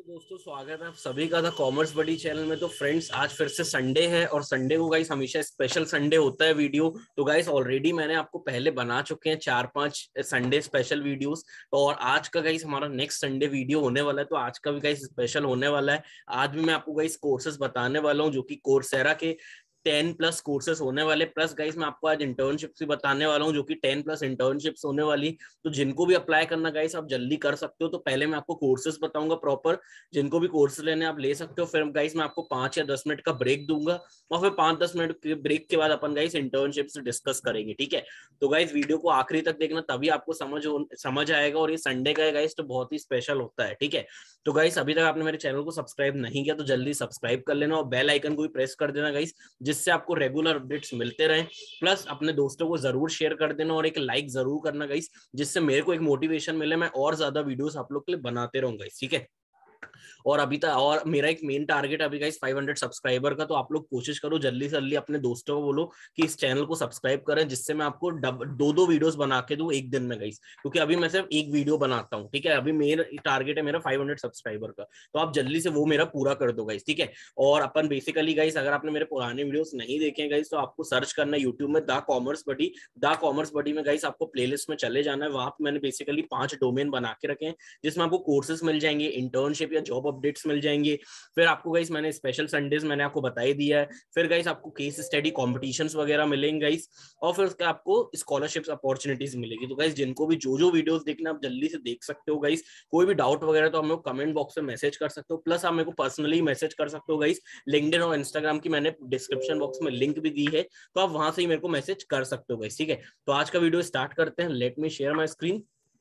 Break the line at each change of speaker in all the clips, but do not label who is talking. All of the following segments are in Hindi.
दोस्तों स्वागत है आप सभी का द कॉमर्स बडी चैनल में। तो फ्रेंड्स आज फिर से संडे है और संडे को गाइस हमेशा स्पेशल संडे होता है वीडियो। तो गाइस ऑलरेडी मैंने आपको पहले बना चुके हैं 4-5 संडे स्पेशल वीडियोस। तो और आज का गाइस हमारा नेक्स्ट संडे वीडियो होने वाला है, तो आज का भी गाइस स्पेशल होने वाला है। आज भी मैं आपको गाइस कोर्सेज बताने वाला हूँ जो कि कोर्सेरा के 10+ कोर्सेस होने वाले, प्लस गाइस मैं आपको आज इंटर्नशिप्स भी बताने वाला हूँ जो कि 10+ इंटर्नशिप्स होने वाली। तो जिनको भी अप्लाई करना गाइस आप जल्दी कर सकते हो। तो पहले मैं आपको कोर्सेस बताऊंगा प्रॉपर, जिनको भी कोर्स लेने आप ले सकते हो। फिर गाइस मैं आपको 5 या 10 मिनट का ब्रेक दूंगा और फिर 5-10 मिनट के ब्रेक के बाद अपन गाइस इंटर्नशिप से डिस्कस करेंगे, ठीक है। तो गाइस वीडियो को आखिरी तक देखना, तभी आपको समझ आएगा। और ये संडे का है गाइस, तो बहुत ही स्पेशल होता है, ठीक है। तो गाइस अभी तक आपने मेरे चैनल को सब्सक्राइब नहीं किया तो जल्दी सब्सक्राइब कर लेना और बेल आइकन को भी प्रेस कर देना गाइस, जिससे आपको रेगुलर अपडेट्स मिलते रहें। प्लस अपने दोस्तों को जरूर शेयर कर देना और एक लाइक जरूर करना गाइस, जिससे मेरे को एक मोटिवेशन मिले, मैं और ज्यादा वीडियोस आप लोग के लिए बनाते रहूंगा गाइस, ठीक है। और अभी तक और मेरा एक मेन टारगेट अभी गाइस 500 सब्सक्राइबर का। तो आप लोग कोशिश करो जल्दी से जल्दी अपने दोस्तों को बोलो कि इस चैनल को सब्सक्राइब करें, जिससे मैं आपको दो वीडियोस बना के दूं एक दिन में गाइस, क्योंकि अभी मैं सिर्फ एक वीडियो बनाता हूं, ठीक है। अभी मेरा टारगेट है मेरा 500 सब्सक्राइबर का, तो आप जल्दी से वो मेरा पूरा कर दो गाइस, ठीक है। और अपन बेसिकली गाइस अगर आपने मेरे पुराने वीडियोस नहीं देखे गाइस तो आपको सर्च करना है यूट्यूब में द कॉमर्स बडी में गाइस, आपको प्लेलिस्ट में चले जाना है। वहां पे मैंने बेसिकली 5 डोमेन बना के रखे हैं, जिसमें आपको कोर्सेज मिल जाएंगे, इंटर्नशिप या जॉब अपडेट्स मिल जाएंगे। फिर आपको गाइस मैंने स्पेशल संडेज मैंने आपको बता ही दिया है। फिर गाइस आपको केस स्टडी कॉम्पिटिशन्स वगैरह मिलेंगे गाइस, और फिर उसका आपको स्कॉलरशिप्स अपॉर्चुनिटीज मिलेगी। तो गाइस जिनको भी जो वीडियोस देखना आप जल्दी से देख सकते हो गाइस। कोई भी डाउट वगैरह तो हम लोग कमेंट बॉक्स में मैसेज कर सकते हो, प्लस आप मेरे को पर्सनली मैसेज कर सकते हो गाइस। लिंक्डइन और इंस्टाग्राम की मैंने डिस्क्रिप्शन बॉक्स में लिंक भी दी है, तो आप वहां से ही मेरे को मैसेज कर सकते हो गाइस, ठीक है। तो आज का वीडियो स्टार्ट करते हैं। Let me share my screen.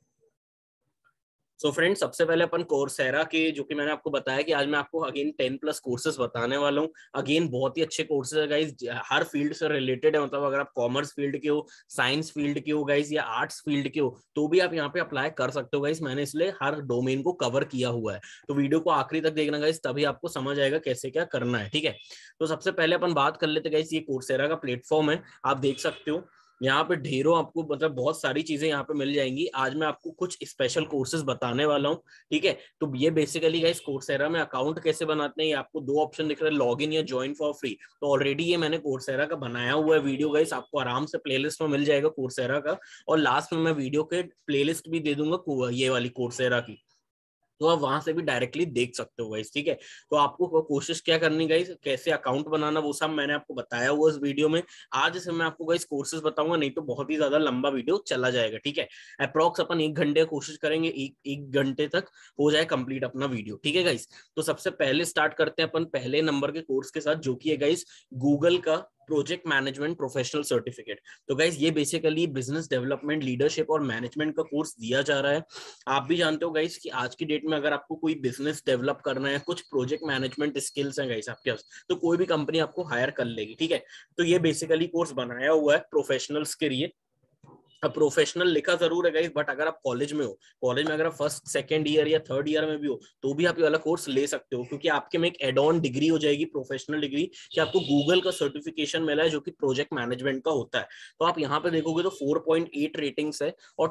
So friends सबसे पहले अपन कोर्सेरा के, जो कि मैंने आपको बताया कि आज मैं आपको अगेन 10+ कोर्सेज बताने वाला हूँ। अगेन बहुत ही अच्छे कोर्सेज है गाइस, हर फील्ड से रिलेटेड है। मतलब अगर आप कॉमर्स फील्ड के हो, साइंस फील्ड के हो गाइस, या आर्ट्स फील्ड के हो, तो भी आप यहाँ पे अप्लाई कर सकते हो गाइस। मैंने इसलिए हर डोमेन को कवर किया हुआ है। तो वीडियो को आखिरी तक देखना गाइस, तभी आपको समझ आएगा कैसे क्या करना है, ठीक है। तो सबसे पहले अपन बात कर लेते गाइस, ये कोर्सेरा का प्लेटफॉर्म है, आप देख सकते हो। यहाँ पे ढेरों आपको मतलब बहुत सारी चीजें यहाँ पे मिल जाएंगी। आज मैं आपको कुछ स्पेशल कोर्सेज बताने वाला हूँ, ठीक है। तो ये बेसिकली गाइस कोर्सेरा में अकाउंट कैसे बनाते हैं, ये आपको 2 ऑप्शन दिख रहे हैं, लॉग इन या ज्वाइन फॉर फ्री। तो ऑलरेडी ये मैंने कोर्सेरा का बनाया हुआ है वीडियो गाइस, आपको आराम से प्लेलिस्ट में मिल जाएगा कोर्सेरा का। और लास्ट में मैं वीडियो के प्लेलिस्ट भी दे दूंगा ये वाली कोर्सेरा की, तो आप वहां से भी डायरेक्टली देख सकते हो गाइस, ठीक है। तो आपको कोशिश क्या करनी गाइस, कैसे अकाउंट बनाना वो सब मैंने आपको बताया हुआ इस वीडियो में। आज से मैं आपको गाइस कोर्सेज बताऊंगा, नहीं तो बहुत ही ज्यादा लंबा वीडियो चला जाएगा, ठीक है। अप्रॉक्स अपन 1 घंटे कोशिश करेंगे, एक घंटे तक हो जाए कंप्लीट अपना वीडियो, ठीक है गाइस। तो सबसे पहले स्टार्ट करते हैं अपन पहले नंबर के कोर्स के साथ, जो कि है गाइस गूगल का प्रोजेक्ट मैनेजमेंट प्रोफेशनल सर्टिफिकेट। तो गाइस ये बेसिकली बिजनेस डेवलपमेंट, लीडरशिप और मैनेजमेंट का कोर्स दिया जा रहा है। आप भी जानते हो गाइस कि आज की डेट में अगर आपको कोई बिजनेस डेवलप करना है, कुछ प्रोजेक्ट मैनेजमेंट स्किल्स हैं गाइस आपके पास, तो कोई भी कंपनी आपको हायर कर लेगी, ठीक है। तो ये बेसिकली कोर्स बनाया हुआ है प्रोफेशनल्स के लिए। अब प्रोफेशनल लिखा जरूर है गाइस, बट अगर आप कॉलेज में हो, कॉलेज में अगर आप फर्स्ट सेकंड ईयर या थर्ड ईयर में भी हो, तो भी आप ये वाला कोर्स ले सकते हो, क्योंकि आपके में एक एड ऑन डिग्री हो जाएगी, प्रोफेशनल डिग्री, कि आपको गूगल का सर्टिफिकेशन मिला है जो कि प्रोजेक्ट मैनेजमेंट का होता है। तो आप यहाँ पे देखोगे तो 4.8 रेटिंग्स है और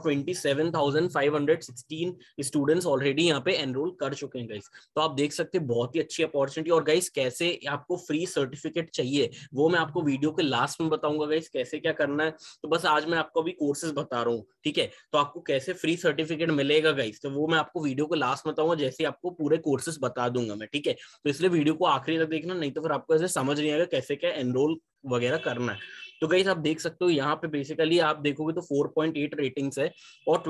27,516 स्टूडेंट्स ऑलरेडी यहाँ पे एनरोल कर चुके हैं गाइस। तो आप देख सकते हैं बहुत ही अच्छी अपॉर्चुनिटी। और गाइस कैसे आपको फ्री सर्टिफिकेट चाहिए वो मैं आपको वीडियो के लास्ट में बताऊंगा गाइस, कैसे क्या करना है। तो बस आज मैं आपको अभी कोर्सेज बता रहा हूँ, ठीक है। तो आपको कैसे फ्री सर्टिफिकेट मिलेगा गाइस, तो वो मैं आपको वीडियो के लास्ट में बताऊंगा, जैसे आपको पूरे कोर्सेज बता दूंगा मैं, ठीक है। तो इसलिए वीडियो को आखिरी तक देखना, नहीं तो फिर आपको ऐसे समझ नहीं आएगा कैसे क्या एनरोल वगैरह करना है। तो गाइस आप देख सकते हो यहाँ पे बेसिकली आप देखोगे तो 4.8 रेटिंग्स है और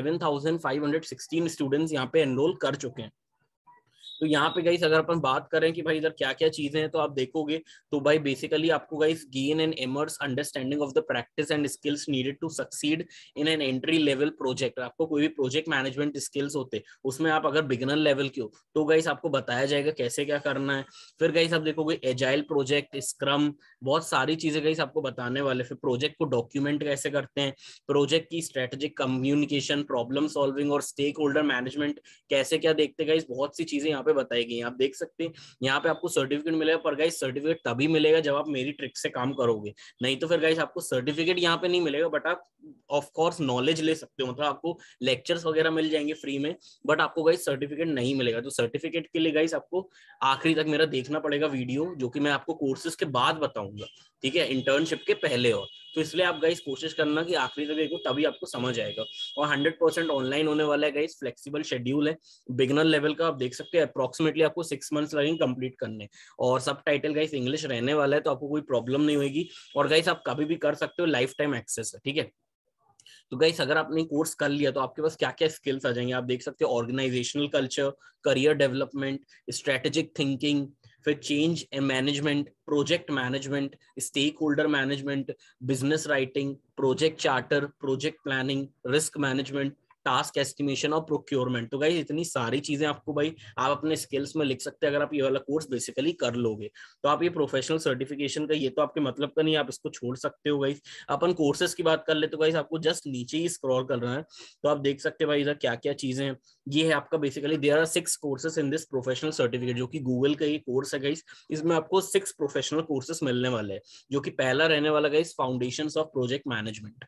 27,516 स्टूडेंट्स यहाँ पे एनरोल कर चुके हैं। तो यहाँ पे गाइस अगर अपन बात करें कि भाई इधर क्या क्या चीजें हैं, तो आप देखोगे तो भाई बेसिकली आपको guys gain an immersive understanding of the practice and skills needed to succeed in an entry level project. आपको कोई भी प्रोजेक्ट मैनेजमेंट स्किल्स होते उसमें आप अगर बिगिनर लेवल के हो, तो गाइस आपको बताया जाएगा कैसे क्या करना है। फिर गाइस आप देखोगे एजाइल प्रोजेक्ट, स्क्रम, बहुत सारी चीजें गाइस आपको बताने वाले। फिर प्रोजेक्ट को डॉक्यूमेंट कैसे करते हैं, प्रोजेक्ट की स्ट्रेटेजिक कम्युनिकेशन, प्रॉब्लम सॉल्विंग और स्टेक होल्डर मैनेजमेंट कैसे क्या देखते हैं गाइस, बहुत सी चीजें यहाँ पे बताई गई। आप देख सकते हैं यहाँ पे आपको सर्टिफिकेट मिलेगा, पर गाइस सर्टिफिकेट तभी मिलेगा जब आप मेरी ट्रिक से काम करोगे, नहीं तो फिर गाइस आपको सर्टिफिकेट यहाँ पे नहीं मिलेगा। बट आप ऑफ कोर्स नॉलेज ले सकते हो, मतलब आपको लेक्चर्स वगैरह मिल जाएंगे फ्री में, बट आपको गाइस सर्टिफिकेट नहीं मिलेगा। तो सर्टिफिकेट के लिए गाइस आपको आखिरी तक मेरा देखना पड़ेगा वीडियो, जो कि मैं आपको कोर्सेज के बाद बताऊंगा, ठीक है, इंटर्नशिप के पहले। और तो इसलिए आप गाइस कोशिश करना कि आखिरी तक देखो, तभी आपको समझ आएगा। और 100% ऑनलाइन होने वाला है गाइस, फ्लेक्सिबल शेड्यूल है, बिगिनर लेवल का। आप देख सकते हैं अप्रोक्सीमेटली आपको 6 मंथ्स लगेंगे कंप्लीट करने, और सब टाइटल गाइस इंग्लिश रहने वाला है, तो आपको कोई प्रॉब्लम नहीं होगी। और गाइस आप कभी भी कर सकते हो, लाइफ टाइम एक्सेस है, ठीक है। तो गाइस अगर आपने कोर्स कर लिया तो आपके पास क्या क्या स्किल्स आ जाएंगे, आप देख सकते हो, organisational culture, career development, strategic thinking, फिर change management, project management, stakeholder management, business writing, project charter, project planning, risk management, task estimation और प्रोक्योरमेंट। तो गाइस इतनी सारी चीजें आपको भाई आप अपने स्किल्स में लिख सकते हैं अगर आप ये वाला कोर्स बेसिकली कर लोगे। तो आप ये प्रोफेशनल सर्टिफिकेशन का ये तो आपके मतलब का नहीं, आप इसको छोड़ सकते हो गाइस। अपन कोर्सेज की बात कर ले तो गाइस आपको जस्ट नीचे ही स्क्रॉल करना है, तो आप देख सकते हैं भाई इधर क्या क्या चीजें हैं। ये है आपका basically there are 6 courses in this professional certificate, जो कि गूगल का ये कोर्स है गाइस। इसमें आपको 6 प्रोफेशनल कोर्सेज मिलने वाले हैं, जो कि पहला रहने वाला guys foundations of project management.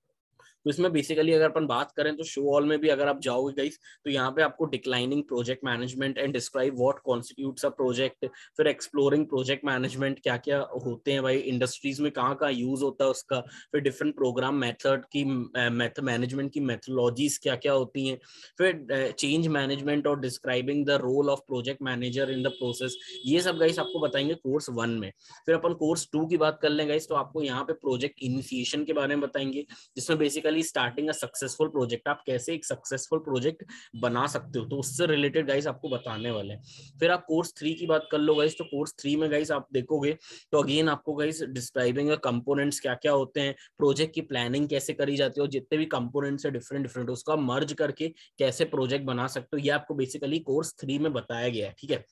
तो इसमें बेसिकली अगर अपन बात करें तो शो ऑल में भी अगर आप जाओगे गाइस, तो यहाँ पे आपको declining project management and describe what constitutes a project, फिर एक्सप्लोरिंग प्रोजेक्ट मैनेजमेंट क्या क्या होते हैं भाई, इंडस्ट्रीज में कहाँ कहाँ यूज होता है उसका, फिर डिफरेंट प्रोग्राम मेथड की मेथड मैनेजमेंट की मेथोलॉजीज क्या क्या होती हैं, फिर चेंज मैनेजमेंट और describing the role of project manager in the process. ये सब गाइस आपको बताएंगे कोर्स 1 में। फिर अपन कोर्स 2 की बात कर लें गाइस, तो आपको यहाँ पे प्रोजेक्ट इनिशिएशन के बारे में बताएंगे, जिसमें basically starting a successful project, आप कैसे एक सक्सेसफुल प्रोजेक्ट बना सकते हो, तो उससे रिलेटेड गाइस आपको बताने वाले हैं। फिर आप कोर्स 3 की बात कर लो गाइस, तो कोर्स 3 में गाइस आप देखोगे तो अगेन आपको गाइस डिस्क्राइबिंग कंपोनेंट्स क्या क्या होते हैं, प्रोजेक्ट की प्लानिंग कैसे करी जाती है, और जितने भी कंपोनेंट्स है डिफरेंट डिफरेंट उसका मर्ज करके कैसे प्रोजेक्ट बना सकते हो, ये आपको बेसिकली कोर्स 3 में बताया गया है, ठीक है।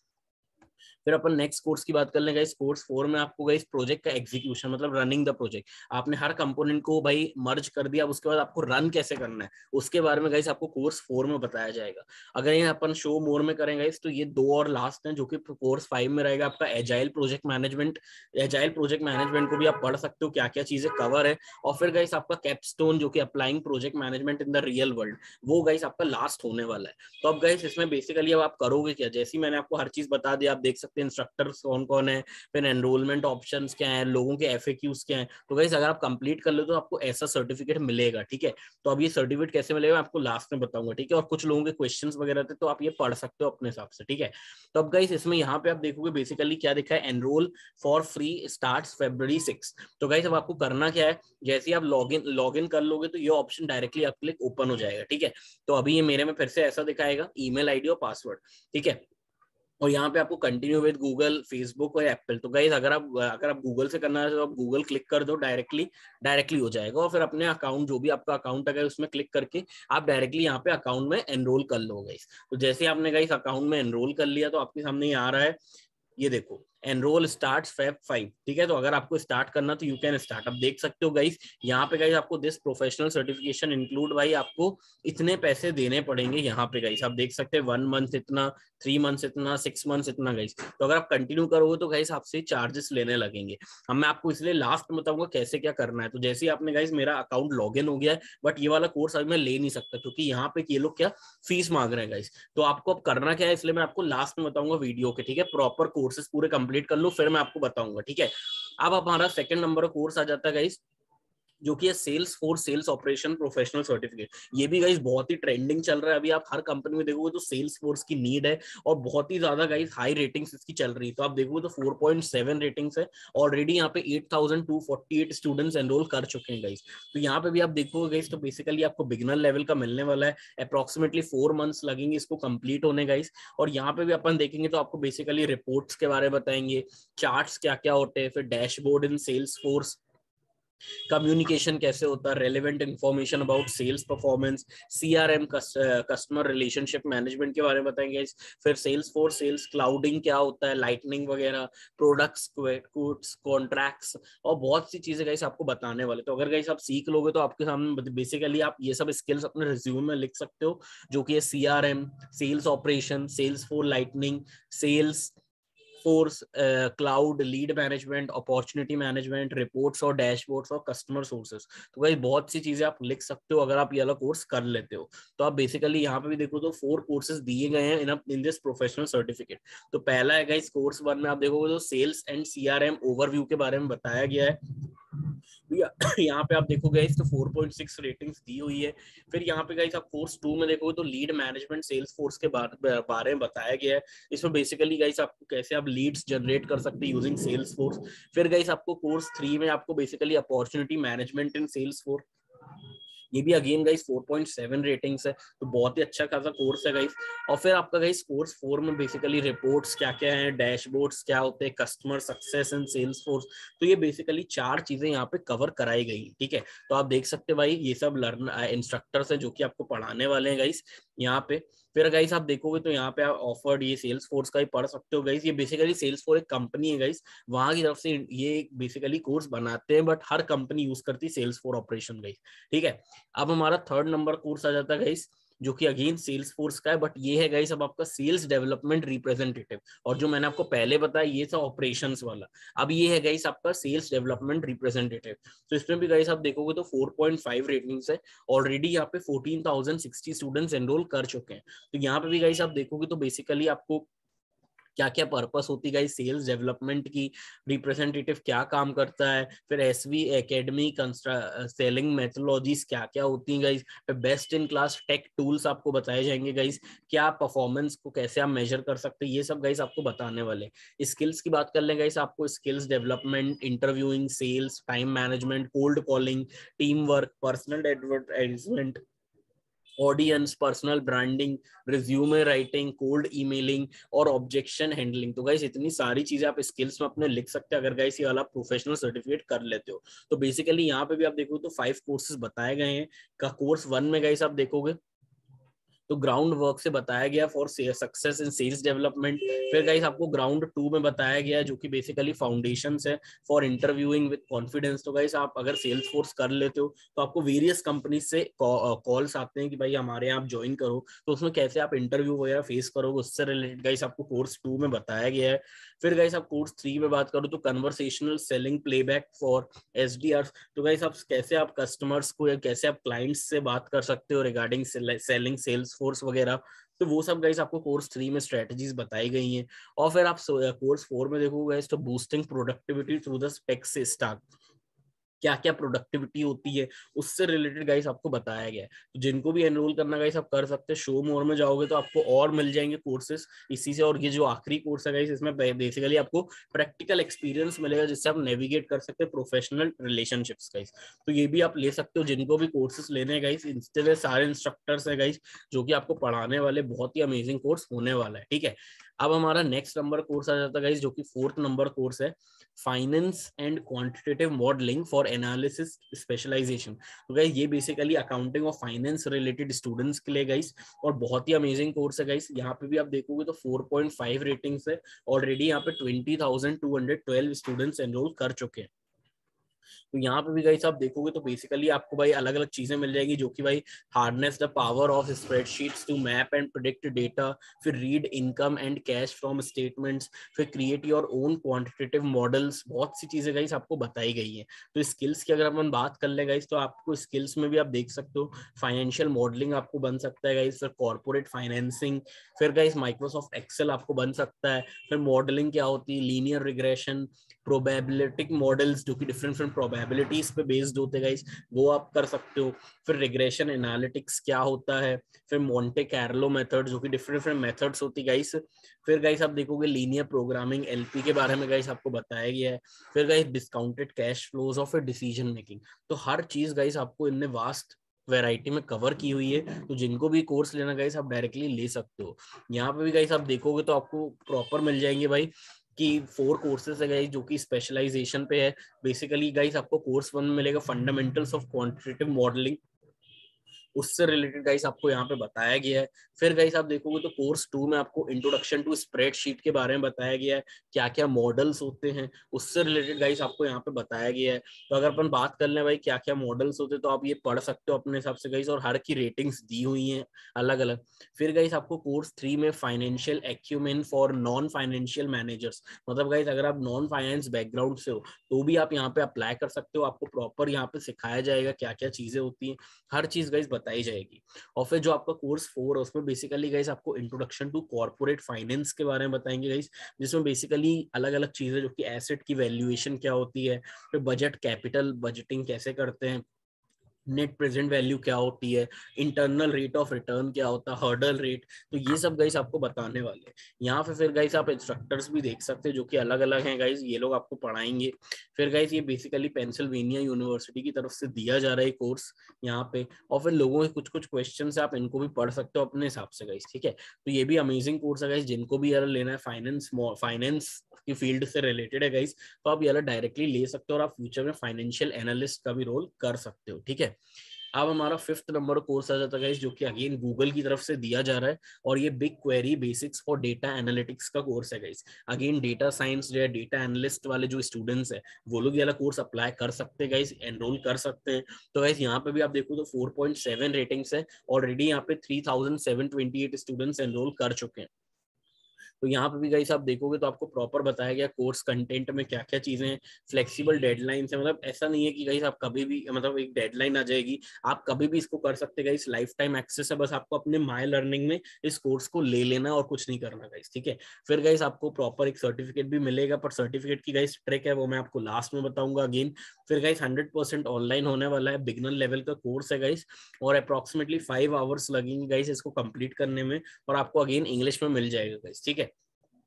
फिर अपन नेक्स्ट कोर्स की बात कर लेंगे गाइस, कोर्स 4 में आपको गाइस प्रोजेक्ट का एग्जीक्यूशन मतलब रनिंग द प्रोजेक्ट, आपने हर कंपोनेंट को भाई मर्ज कर दिया, उसके बाद आपको रन कैसे करना है उसके बारे में गाइस आपको कोर्स 4 में बताया जाएगा। अगर ये अपन शो मोर में करेंगे गाइस, तो ये 2 और लास्ट हैं जो कि कोर्स 5 में रहेगा आपका agile project management. Agile project management को भी आप पढ़ सकते हो क्या क्या चीजें कवर है। और फिर गाइस आपका कैपस्टोन जो कि applying project management in the real world, वो गाइस आपका लास्ट होने वाला है। तो अब गाइस इसमें बेसिकली अब आप करोगे क्या, जैसे मैंने आपको हर चीज बता दिया, आप देख सकते हैं इंस्ट्रक्टर्स कौन कौन है, फिर एनरोलमेंट ऑप्शंस क्या है, लोगों के एफएक्यूज क्या है। तो गाइस अगर आप कंप्लीट कर लो तो आपको ऐसा सर्टिफिकेट मिलेगा, ठीक है। तो अब ये सर्टिफिकेट कैसे मिलेगा आपको लास्ट में बताऊंगा, ठीक है। और कुछ लोगों के क्वेश्चंस वगैरह थे तो आप ये पढ़ सकते हो अपने हिसाब से, ठीक है। तो अब गाइस इसमें यहाँ पे आप देखोगे बेसिकली क्या दिखा है, enrol for free starts February 6। तो गाइस अब आपको करना क्या है, जैसे ही आप लॉगिन कर लोगे तो ये ऑप्शन डायरेक्टली आप क्लिक ओपन हो जाएगा, ठीक है। तो अभी ये मेरे में फिर से ऐसा दिखाएगा, ईमेल आईडी और पासवर्ड, ठीक है। और यहाँ पे आपको कंटिन्यू विद गूगल, फेसबुक और एप्पल। तो गाइस अगर आप गूगल से करना है तो आप गूगल क्लिक कर दो, डायरेक्टली हो जाएगा। और फिर अपने अकाउंट जो भी आपका अकाउंट है उसमें क्लिक करके आप डायरेक्टली यहाँ पे अकाउंट में एनरोल कर लो गाइस। तो जैसे आपने गाइस अकाउंट में एनरोल कर लिया तो आपके सामने ये आ रहा है, ये देखो एनरोल स्टार्ट Feb 5, ठीक है। तो अगर आपको स्टार्ट करना तो यू कैन स्टार्ट। अब देख सकते हो गाइस यहाँ पे गाइस आपको दिस प्रोफेशनल सर्टिफिकेशन इंक्लूड भाई आपको इतने पैसे देने पड़ेंगे यहाँ पे गाइस। आप देख सकते हैं 1 मंथ इतना, 3 मंथ्स इतना, 6 मंथ्स इतना गाइस। तो अगर आप कंटिन्यू करोगे तो गाइस आपसे चार्जेस लेने लगेंगे। अब मैं आपको इसलिए लास्ट में बताऊंगा कैसे क्या करना है। तो जैसे ही आपने गाइस मेरा अकाउंट लॉग इन हो गया है, बट ये वाला कोर्स अभी मैं ले नहीं सकता क्योंकि यहाँ पे ये लोग क्या फीस मांग रहे हैं गाइस। तो आपको अब करना क्या है, इसलिए मैं आपको लास्ट में बताऊंगा वीडियो के, ठीक है। प्रॉपर कोर्सेज पूरे कंप्लीट कर लो फिर मैं आपको बताऊंगा, ठीक है। अब हमारा सेकंड नंबर कोर्स आ जाता है गाइस, जो कि है sales for sales operation professional certificate. ये भी गाइस बहुत ही ट्रेंडिंग चल रहा है अभी, आप हर कंपनी में देखोगे तो सेल्स फोर्स की नीड है और बहुत ही ज्यादा गाइस हाई रेटिंग्स इसकी चल रही है। तो आप देखोगे तो 4.7 रेटिंग्स है, ऑलरेडी यहाँ पे 8,248 स्टूडेंट्स एनरोल कर चुके हैं गाइस। तो यहाँ पे भी आप देखोगे गाइस तो बेसिकली आपको बिगिनर लेवल का मिलने वाला है, अप्रोक्सीमेटली 4 मंथ्स लगेंगे इसको कंप्लीट होने गाइस। और यहाँ पे भी अपन देखेंगे तो आपको बेसिकली रिपोर्ट्स के बारे में बताएंगे, चार्ट्स क्या क्या होते हैं, फिर dashboard in Salesforce, communication कैसे होता है, relevant information about sales performance, CRM customer relationship management के बारे में बताएंगे। फिर सेल्स फोर्स सेल्स क्लाउडिंग क्या होता है, लाइटनिंग वगैरह, प्रोडक्ट्स, कोड्स, कॉन्ट्रैक्ट्स और बहुत सी चीजें गाइस आपको बताने वाले। तो अगर गाइस आप सीख लोगे तो आपके सामने बेसिकली आप ये सब स्किल्स अपने रिज्यूम में लिख सकते हो, जो कि है CRM, sales operation, Salesforce lightning, Salesforce cloud, lead management, opportunity management, reports और डैशबोर्ड्स और कस्टमर सोर्सेस। तो भाई बहुत सी चीजें आप लिख सकते हो अगर आप ये वाला कोर्स कर लेते हो। तो आप बेसिकली यहाँ पे भी देखो तो 4 कोर्सेज दिए गए हैं इन दिस प्रोफेशनल सर्टिफिकेट। तो पहला है गाइस कोर्स 1 में आप देखोगे तो सेल्स एंड सीआरएम ओवरव्यू के बारे में बताया गया है। यहाँ पे आप देखोगे तो 4.6 रेटिंग्स दी हुई है। फिर यहाँ पे गाइस आप कोर्स 2 में देखोगे तो लीड मैनेजमेंट सेल्स फोर्स के बारे में बताया गया है। इसमें बेसिकली गाइस आपको कैसे आप लीड्स जनरेट कर सकते हैं यूजिंग सेल्स फोर्स। फिर गाइस आपको कोर्स 3 में आपको basically opportunity management in Salesforce, ये भी अगेन गाइस 4.7 रेटिंग्स है, तो बहुत ही अच्छा खासा कोर्स है गाइस। और फिर आपका गाइस कोर्स 4 में बेसिकली रिपोर्ट्स क्या क्या है, डैशबोर्ड्स क्या होते हैं, customer success and Salesforce. तो ये बेसिकली 4 चीजें यहाँ पे कवर कराई गई, ठीक है। तो आप देख सकते हैं भाई ये सब इंस्ट्रक्टर्स है जो कि आपको पढ़ाने वाले हैं गाइस यहाँ पे। फिर गाइस आप देखोगे तो यहाँ पे आप ऑफर्ड ये सेल्स फोर्स का ही पढ़ सकते हो गाइस। ये बेसिकली सेल्स फोर्स एक कंपनी है गाइस, वहां की तरफ से ये बेसिकली कोर्स बनाते हैं, बट हर कंपनी यूज करती है सेल्स फोर्स ऑपरेशन गाइस, ठीक है। अब हमारा 3rd नंबर कोर्स आ जाता है गाइस, जो कि अगेन सेल्स फोर्स का है, बट ये है गाइस अब आपका सेल्स डेवलपमेंट रिप्रेजेंटेटिव। और जो मैंने आपको पहले बताया ये था ऑपरेशंस वाला, अब ये है गाइस आपका सेल्स डेवलपमेंट रिप्रेजेंटेटिव। तो इसमें भी गाइस आप देखोगे तो 4.5 रेटिंग्स है। ऑलरेडी यहाँ पे 14,060 स्टूडेंट्स एनरोल कर चुके हैं। तो यहाँ पे भी गाइस आप देखोगे तो बेसिकली आपको क्या क्या पर्पस होती है सेल्स डेवलपमेंट की, रिप्रेजेंटेटिव क्या काम करता है, फिर एसवी एकेडमी सेलिंग मेथोलॉजीज क्या क्या होती हैं गाइस, फिर best in class tech tools आपको बताए जाएंगे गाइस, क्या परफॉर्मेंस को कैसे आप मेजर कर सकते हैं, ये सब गाइस आपको बताने वाले। स्किल्स की बात कर लें गाइस, आपको skills development, interviewing, sales, time management, cold calling, team work, personal advertisement, audience, personal branding, resume writing, cold emailing और ऑब्जेक्शन हैंडलिंग। तो गाइस इतनी सारी चीजें आप स्किल्स में अपने लिख सकते हैं अगर गाइस ये वाला प्रोफेशनल सर्टिफिकेट कर लेते हो। तो बेसिकली यहाँ पे भी आप देखो तो 5 कोर्सेज बताए गए हैं। का कोर्स 1 में गाइस आप देखोगे तो ग्राउंड वर्क से बताया गया for success in sales development. फिर गाइस आपको ग्राउंड 2 में बताया गया है जो कि बेसिकली फाउंडेशंस है फॉर इंटरव्यूइंग विद कॉन्फिडेंस। तो गाइस आप अगर सेल्स फोर्स कर लेते हो तो आपको वेरियस कंपनी से कॉल्स आते हैं कि भाई हमारे यहाँ आप ज्वाइन करो, तो उसमें कैसे आप इंटरव्यू वगैरह फेस करोगे, उससे रिलेटेड गाइस आपको कोर्स 2 में बताया गया है। फिर गाइस आप कोर्स 3 में बात करो तो conversational selling playback for SDR. तो गाइस आप कैसे आप कस्टमर्स को या कैसे आप क्लाइंट्स से बात कर सकते हो रिगार्डिंग सेलिंग सेल्स फोर्स वगैरह। तो वो सब गाइस आपको कोर्स 3 में स्ट्रेटजीज बताई गई हैं। और फिर आप कोर्स 4 में देखोगे गाइस तो boosting productivity through the specs से स्टार्ट, क्या क्या प्रोडक्टिविटी होती है उससे रिलेटेड गाइस आपको बताया गया है। तो जिनको भी एनरोल करना गाइस आप कर सकते हैं। शो मोर में जाओगे तो आपको और मिल जाएंगे कोर्सेज इसी से। और ये जो आखिरी कोर्स है गाइस इसमें बेसिकली आपको प्रैक्टिकल एक्सपीरियंस मिलेगा जिससे आप नेविगेट कर सकते हैं प्रोफेशनल रिलेशनशिप्स गाइस। तो ये भी आप ले सकते हो जिनको भी कोर्सेज लेने हैं गाइस। इसके सारे इंस्ट्रक्टर्स है गाइस जो कि आपको पढ़ाने वाले, बहुत ही अमेजिंग कोर्स होने वाला है, ठीक है। अब हमारा नेक्स्ट नंबर कोर्स आ जाता है गाइस जो कि 4th नंबर कोर्स है, finance and quantitative modelling for analysis specialisation. तो गाइस ये बेसिकली अकाउंटिंग और फाइनेंस रिलेटेड स्टूडेंट्स के लिए गाइस, और बहुत ही अमेजिंग कोर्स है गाइस। यहाँ पे भी आप देखोगे तो 4.5 रेटिंग्स है। ऑलरेडी यहाँ पे 20,212 स्टूडेंट्स एनरोल कर चुके हैं। तो यहाँ पे भी गाइस आप देखोगे तो बेसिकली आपको भाई अलग अलग चीजें मिल जाएगी जो कि भाई harness the power of spreadsheets to map and predict data, फिर read income and cash from statements, फिर create your own quantitative models, बहुत सी चीजें गाइस आपको बताई गई हैं। तो स्किल्स की अगर अपन बात कर ले गाइस तो आपको स्किल्स में भी आप देख सकते हो फाइनेंशियल मॉडलिंग आपको बन सकता है गाइस, फिर कॉर्पोरेट फाइनेंसिंग, फिर गाइस माइक्रोसॉफ्ट एक्सेल आपको बन सकता है, फिर मॉडलिंग क्या होती है, लीनियर रिग्रेशन, प्रोबेबिलिटिक मॉडल्स जो कि डिफरेंट डिफरेंट प्रोबेबिलिटीज पे बेस्ड होते हैं गाइस, वो आप कर सकते हो। फिर रिग्रेशन एनालिटिक्स क्या होता है, फिर मोंटे कार्लो मेथड जो कि डिफरेंट डिफरेंट मेथड्स होती है गाइस। फिर गाइस आप देखोगे लीनियर प्रोग्रामिंग एलपी के बारे में गाइस आपको बताया गया है। फिर गाइस डिस्काउंटेड कैश फ्लोज और फिर डिसीजन मेकिंग। तो हर चीज गाइस आपको इनने वास्ट वैरायटी में कवर की हुई है। तो जिनको भी कोर्स लेना गाइस आप डायरेक्टली ले सकते हो। यहाँ पे भी गाइस आप देखोगे तो आपको प्रॉपर मिल जाएंगे भाई कि 4 कोर्सेज है गाइस जो कि स्पेशलाइजेशन पे है। बेसिकली गाइस आपको कोर्स 1 में मिलेगा फंडामेंटल्स ऑफ क्वांटिटेटिव मॉडलिंग, उससे रिलेटेड गाइस आपको यहाँ पे बताया गया है। फिर गाइस आप देखोगे तो कोर्स 2 में आपको इंट्रोडक्शन टू स्प्रेडशीट के बारे में बताया गया है, क्या क्या मॉडल्स होते हैं उससे रिलेटेड गाइस आपको यहाँ पे बताया गया है। तो अगर अपन बात कर लें भाई क्या क्या मॉडल्स होते हैं तो आप ये पढ़ सकते हो अपने हिसाब से गाइस, और हर की रेटिंग्स दी हुई हैं अलग अलग। फिर गाइस आपको कोर्स 3 में financial acumen for non financial managers, मतलब गाइस अगर आप नॉन फाइनेंस बैकग्राउंड से हो तो भी आप यहाँ पे अप्लाई कर सकते हो। आपको प्रॉपर यहाँ पे सिखाया जाएगा क्या क्या चीजें होती हैं, हर चीज गाइस बताई जाएगी। और फिर जो आपका कोर्स 4 है उसमें बेसिकली गाइस आपको इंट्रोडक्शन टू कॉर्पोरेट फाइनेंस के बारे में बताएंगे गाइस, जिसमें बेसिकली अलग अलग चीजें जो कि एसेट की वैल्यूएशन क्या होती है, फिर बजट कैपिटल बजटिंग कैसे करते हैं, नेट प्रेजेंट वैल्यू क्या होती है, इंटरनल रेट ऑफ रिटर्न क्या होता है, हर्डल रेट, तो ये सब गाइस आपको बताने वाले हैं। यहाँ पे फिर गाइस आप इंस्ट्रक्टर्स भी देख सकते हैं जो कि अलग अलग हैं गाइस, ये लोग आपको पढ़ाएंगे। फिर गाइस ये बेसिकली पेंसिल्वेनिया यूनिवर्सिटी की तरफ से दिया जा रहा है कोर्स यहाँ पे। और फिर लोगों के कुछ कुछ क्वेश्चन है, आप इनको भी पढ़ सकते हो अपने हिसाब से गाइस, ठीक है। तो ये भी अमेजिंग कोर्स है गाइस, जिनको भी यार लेना है फाइनेंस की फील्ड से रिलेटेड है गाइस, तो आप ये डायरेक्टली ले सकते हो और आप फ्यूचर में फाइनेंशियल एनालिस्ट का भी रोल कर सकते हो, ठीक है। अब हमारा 5th नंबर कोर्स आ जाता है जो कि अगेन गूगल की तरफ से दिया जा रहा है, और ये BigQuery basics for data analytics का कोर्स है गाइस। अगेन डेटा साइंस जो है, डेटा एनालिस्ट वाले जो स्टूडेंट्स है वो लोग ये वाला कोर्स अप्लाई कर सकते हैं गाइस, एनरोल कर सकते हैं। तो गाइस यहाँ पे भी आप देखो तो 4.7 रेटिंग्स है, ऑलरेडी यहाँ पे 3728 स्टूडेंट्स एनरोल कर चुके हैं। तो यहाँ पे भी गाइस आप देखोगे तो आपको प्रॉपर बताया गया कोर्स कंटेंट में क्या क्या चीजें हैं, फ्लेक्सिबल डेडलाइन है, मतलब ऐसा नहीं है कि गाइस आप कभी भी, मतलब एक डेडलाइन आ जाएगी आप कभी भी इसको कर सकते गाइस, लाइफ टाइम एक्सेस है, बस आपको अपने माई लर्निंग में इस कोर्स को ले लेना और कुछ नहीं करना गाइस, ठीक है। फिर गाइस आपको प्रॉपर एक सर्टिफिकेट भी मिलेगा, पर सर्टिफिकेट की गाइस ट्रिक है वो मैं आपको लास्ट में बताऊंगा अगेन। फिर गाइस 100% ऑनलाइन होने वाला है, बिगनर लेवल का कोर्स है गाइस, और अप्रोक्सीमेटली 5 आवर्स लगेंगे गाइस इसको कंप्लीट करने में, और आपको अगेन इंग्लिश में मिल जाएगा गाइस, ठीक है।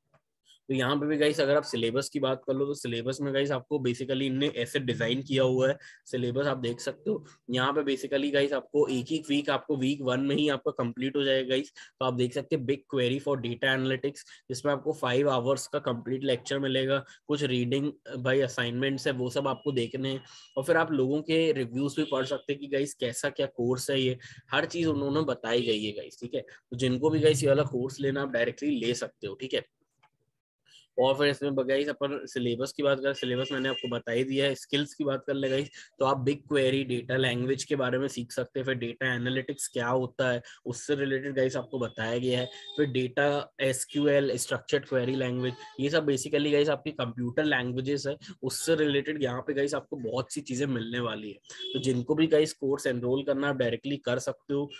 तो यहाँ पे भी गाइस अगर आप सिलेबस की बात कर लो तो सिलेबस में गाइस आपको बेसिकली इनने ऐसे डिजाइन किया हुआ है सिलेबस, आप देख सकते हो यहाँ पे बेसिकली गाइस आपको एक ही वीक, आपको वीक 1 में ही आपका कंप्लीट हो जाएगा गाइस। तो आप देख सकते हैं BigQuery for data analytics, जिसमें आपको 5 आवर्स का कंप्लीट लेक्चर मिलेगा, कुछ रीडिंग भाई असाइनमेंट्स है वो सब आपको देखने हैं, और फिर आप लोगों के रिव्यूज भी पढ़ सकते हैं कि गाइस कैसा क्या कोर्स है, ये हर चीज उन्होंने बताई गई है गाइस, ठीक है। तो जिनको भी गाइस ये वाला कोर्स लेना आप डायरेक्टली ले सकते हो, ठीक है। और फिर इसमें गाइस अपन सिलेबस की बात करें, सिलेबस मैंने आपको बता ही दिया है। स्किल्स की बात कर ले गाइस तो आप बिग क्वेरी डेटा लैंग्वेज के बारे में सीख सकते हैं, फिर डेटा एनालिटिक्स क्या होता है उससे रिलेटेड गाइस आपको बताया गया है, फिर data SQL structured query language, ये सब बेसिकली गाइस आपकी कंप्यूटर लैंग्वेजेस है, उससे रिलेटेड यहाँ पे गाइस आपको बहुत सी चीजें मिलने वाली है। तो जिनको भी गाइस कोर्स एनरोल करना आप डायरेक्टली कर सकते हो,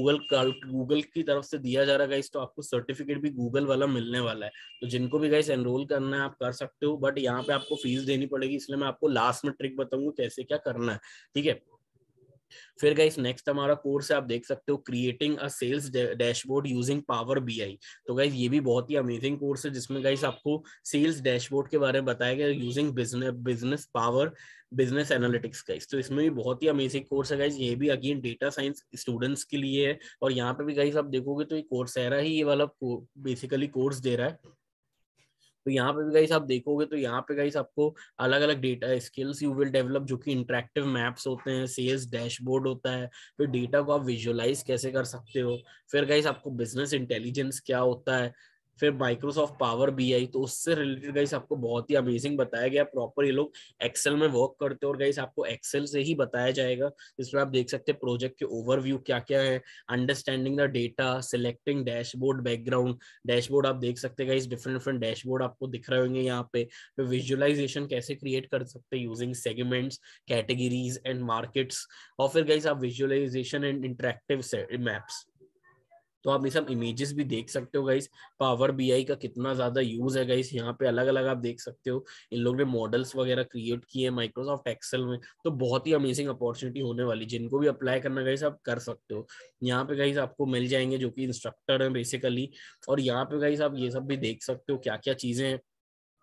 गूगल की तरफ से दिया जा रहा है गाइस, तो आपको सर्टिफिकेट भी गूगल वाला मिलने वाला है। तो जिनको भी गाइस एनरोल करना है आप कर सकते हो, बट यहाँ पे आपको फीस देनी पड़ेगी, इसलिए मैं आपको लास्ट में ट्रिक बताऊंगा कैसे क्या करना है, ठीक है। फिर गाइस नेक्स्ट हमारा कोर्स है, आप देख सकते हो creating a sales dashboard using Power BI. तो गाइस ये भी बहुत ही अमेजिंग कोर्स है जिसमें गाइस आपको सेल्स डैशबोर्ड के बारे में बताया गया using business power business analytics guys. तो इसमें भी बहुत ही अमेजिंग कोर्स है गाइस, ये भी अगेन डेटा साइंस स्टूडेंट्स के लिए है, और यहाँ पे भी गाइस आप देखोगे तो ये कोर्सेरा ही ये वाला बेसिकली कोर्स दे रहा है। तो यहाँ पे भी गाइस आप देखोगे तो यहाँ पे गाइस आपको अलग अलग data skills you will develop, जो कि इंटरेक्टिव मैप्स होते हैं, सेल्स डैशबोर्ड होता है, फिर डेटा को आप विजुअलाइज कैसे कर सकते हो, फिर गाइस आपको बिजनेस इंटेलिजेंस क्या होता है, फिर माइक्रोसॉफ्ट पावर बीआई, तो उससे रिलेटेड गाइस आपको बहुत ही अमेजिंग बताया गया। प्रॉपर ये लोग एक्सेल में वर्क करते हैं, और गाइस आपको एक्सेल से ही बताया जाएगा, जिसमें आप देख सकते हैं प्रोजेक्ट के ओवरव्यू क्या क्या है, understanding the data, selecting dashboard background, dashboard आप देख सकते हैं डिफरेंट डिफरेंट डैशबोर्ड आपको दिख रहे होंगे यहाँ पे, फिर विजुअलाइजेशन कैसे क्रिएट कर सकते हैं using segments categories and markets, और फिर गाइस आप विजुअलाइजेशन एंड इंटरेक्टिव मैप्स, तो आप ये सब इमेजेस भी देख सकते हो गाइस। पावर बीआई का कितना ज्यादा यूज है गाइस, यहाँ पे अलग अलग आप देख सकते हो इन लोगों ने मॉडल्स वगैरह क्रिएट किए माइक्रोसॉफ्ट एक्सेल में। तो बहुत ही अमेजिंग अपॉर्चुनिटी होने वाली, जिनको भी अप्लाई करना गाइस आप कर सकते हो। यहाँ पे गाइस आपको मिल जाएंगे जो कि इंस्ट्रक्टर है बेसिकली, और यहाँ पे गाइस आप ये सब भी देख सकते हो क्या क्या चीजें हैं।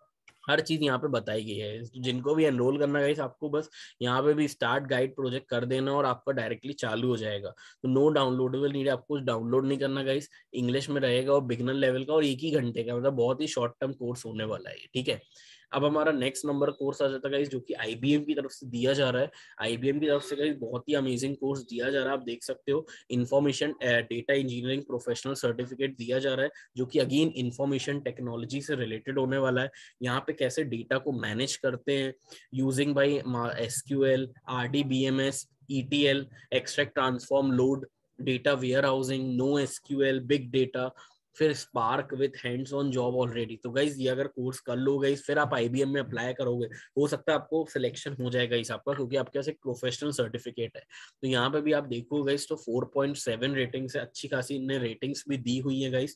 हर चीज यहाँ पे बताई गई है। तो जिनको भी एनरोल करना है आपको बस यहाँ पे भी स्टार्ट गाइड प्रोजेक्ट कर देना और आपका डायरेक्टली चालू हो जाएगा। तो नो डाउनलोडेबल नीड, आपको कुछ डाउनलोड नहीं करना गाइस, इंग्लिश में रहेगा और बिगिनर लेवल का और 1 ही घंटे का, मतलब बहुत ही शॉर्ट टर्म कोर्स होने वाला है, ठीक है। अब हमारा नेक्स्ट नंबर कोर्स आ जाता है गाइस, जो कि आईबीएम की तरफ से दिया जा रहा है। आईबीएम की तरफ से गाइस बहुत ही अमेजिंग कोर्स दिया जा रहा है, आप देख सकते हो। Information data engineering professional certificate दिया जा रहा है, जो कि अगेन इंफॉर्मेशन टेक्नोलॉजी से रिलेटेड होने वाला है। यहाँ पे कैसे डेटा को मैनेज करते हैं using by SQL, RDBMS, ETL, extract transform load, data warehousing, no SQL, big data, फिर Spark with hands on job already. तो गाइज ये अगर कोर्स कर लो गाइज, फिर आप आईबीएम में अप्लाई करोगे, हो सकता है आपको सिलेक्शन हो जाएगा इस आपका, क्योंकि आपके पास एक प्रोफेशनल सर्टिफिकेट है। तो यहाँ पे भी आप देखो गाइज, तो 4.7 रेटिंग से अच्छी खासी इनने रेटिंग्स भी दी हुई है गाइज।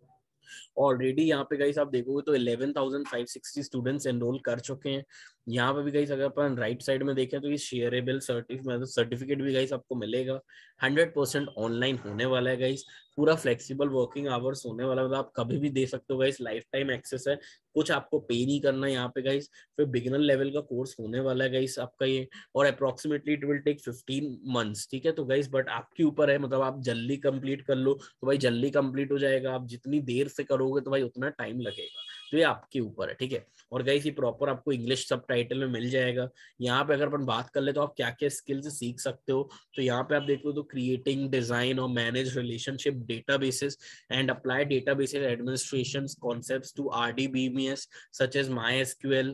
ऑलरेडी यहाँ पे गाइस आप देखोगे तो 11,560 स्टूडेंट्स एनरोल कर चुके हैं। यहाँ पे भी गाइस अगर अपन राइट साइड में देखें तो ये शेयरेबल सर्टिफिकेट भी गाइस आपको मिलेगा। 100% ऑनलाइन होने वाला है गाइस, पूरा फ्लेक्सिबल वर्किंग आवर्स होने वाला है, मतलब आप कभी भी दे सकते हो गाइस, लाइफ टाइम एक्सेस है, कुछ आपको पे नहीं करना है यहाँ पे गाइस। फिर बिगिनर लेवल का कोर्स होने वाला है गाइस आपका ये, और approximately it will take 15 months, ठीक है। तो गाइस बट आपके ऊपर है, मतलब आप जल्दी कंप्लीट कर लो तो भाई जल्दी कंप्लीट हो जाएगा, आप जितनी देर से करोगे तो भाई उतना टाइम लगेगा। तो ये आपके ऊपर है, ठीक है। और गाइस ये प्रॉपर आपको इंग्लिश सब टाइटल में मिल जाएगा। यहाँ पे अगर अपन बात कर ले तो आप क्या क्या स्किल्स सीख सकते हो, तो यहाँ पे आप देखो तो क्रिएटिंग, डिजाइन और manage relationship databases and apply databases administration concepts to RDBMS such as my.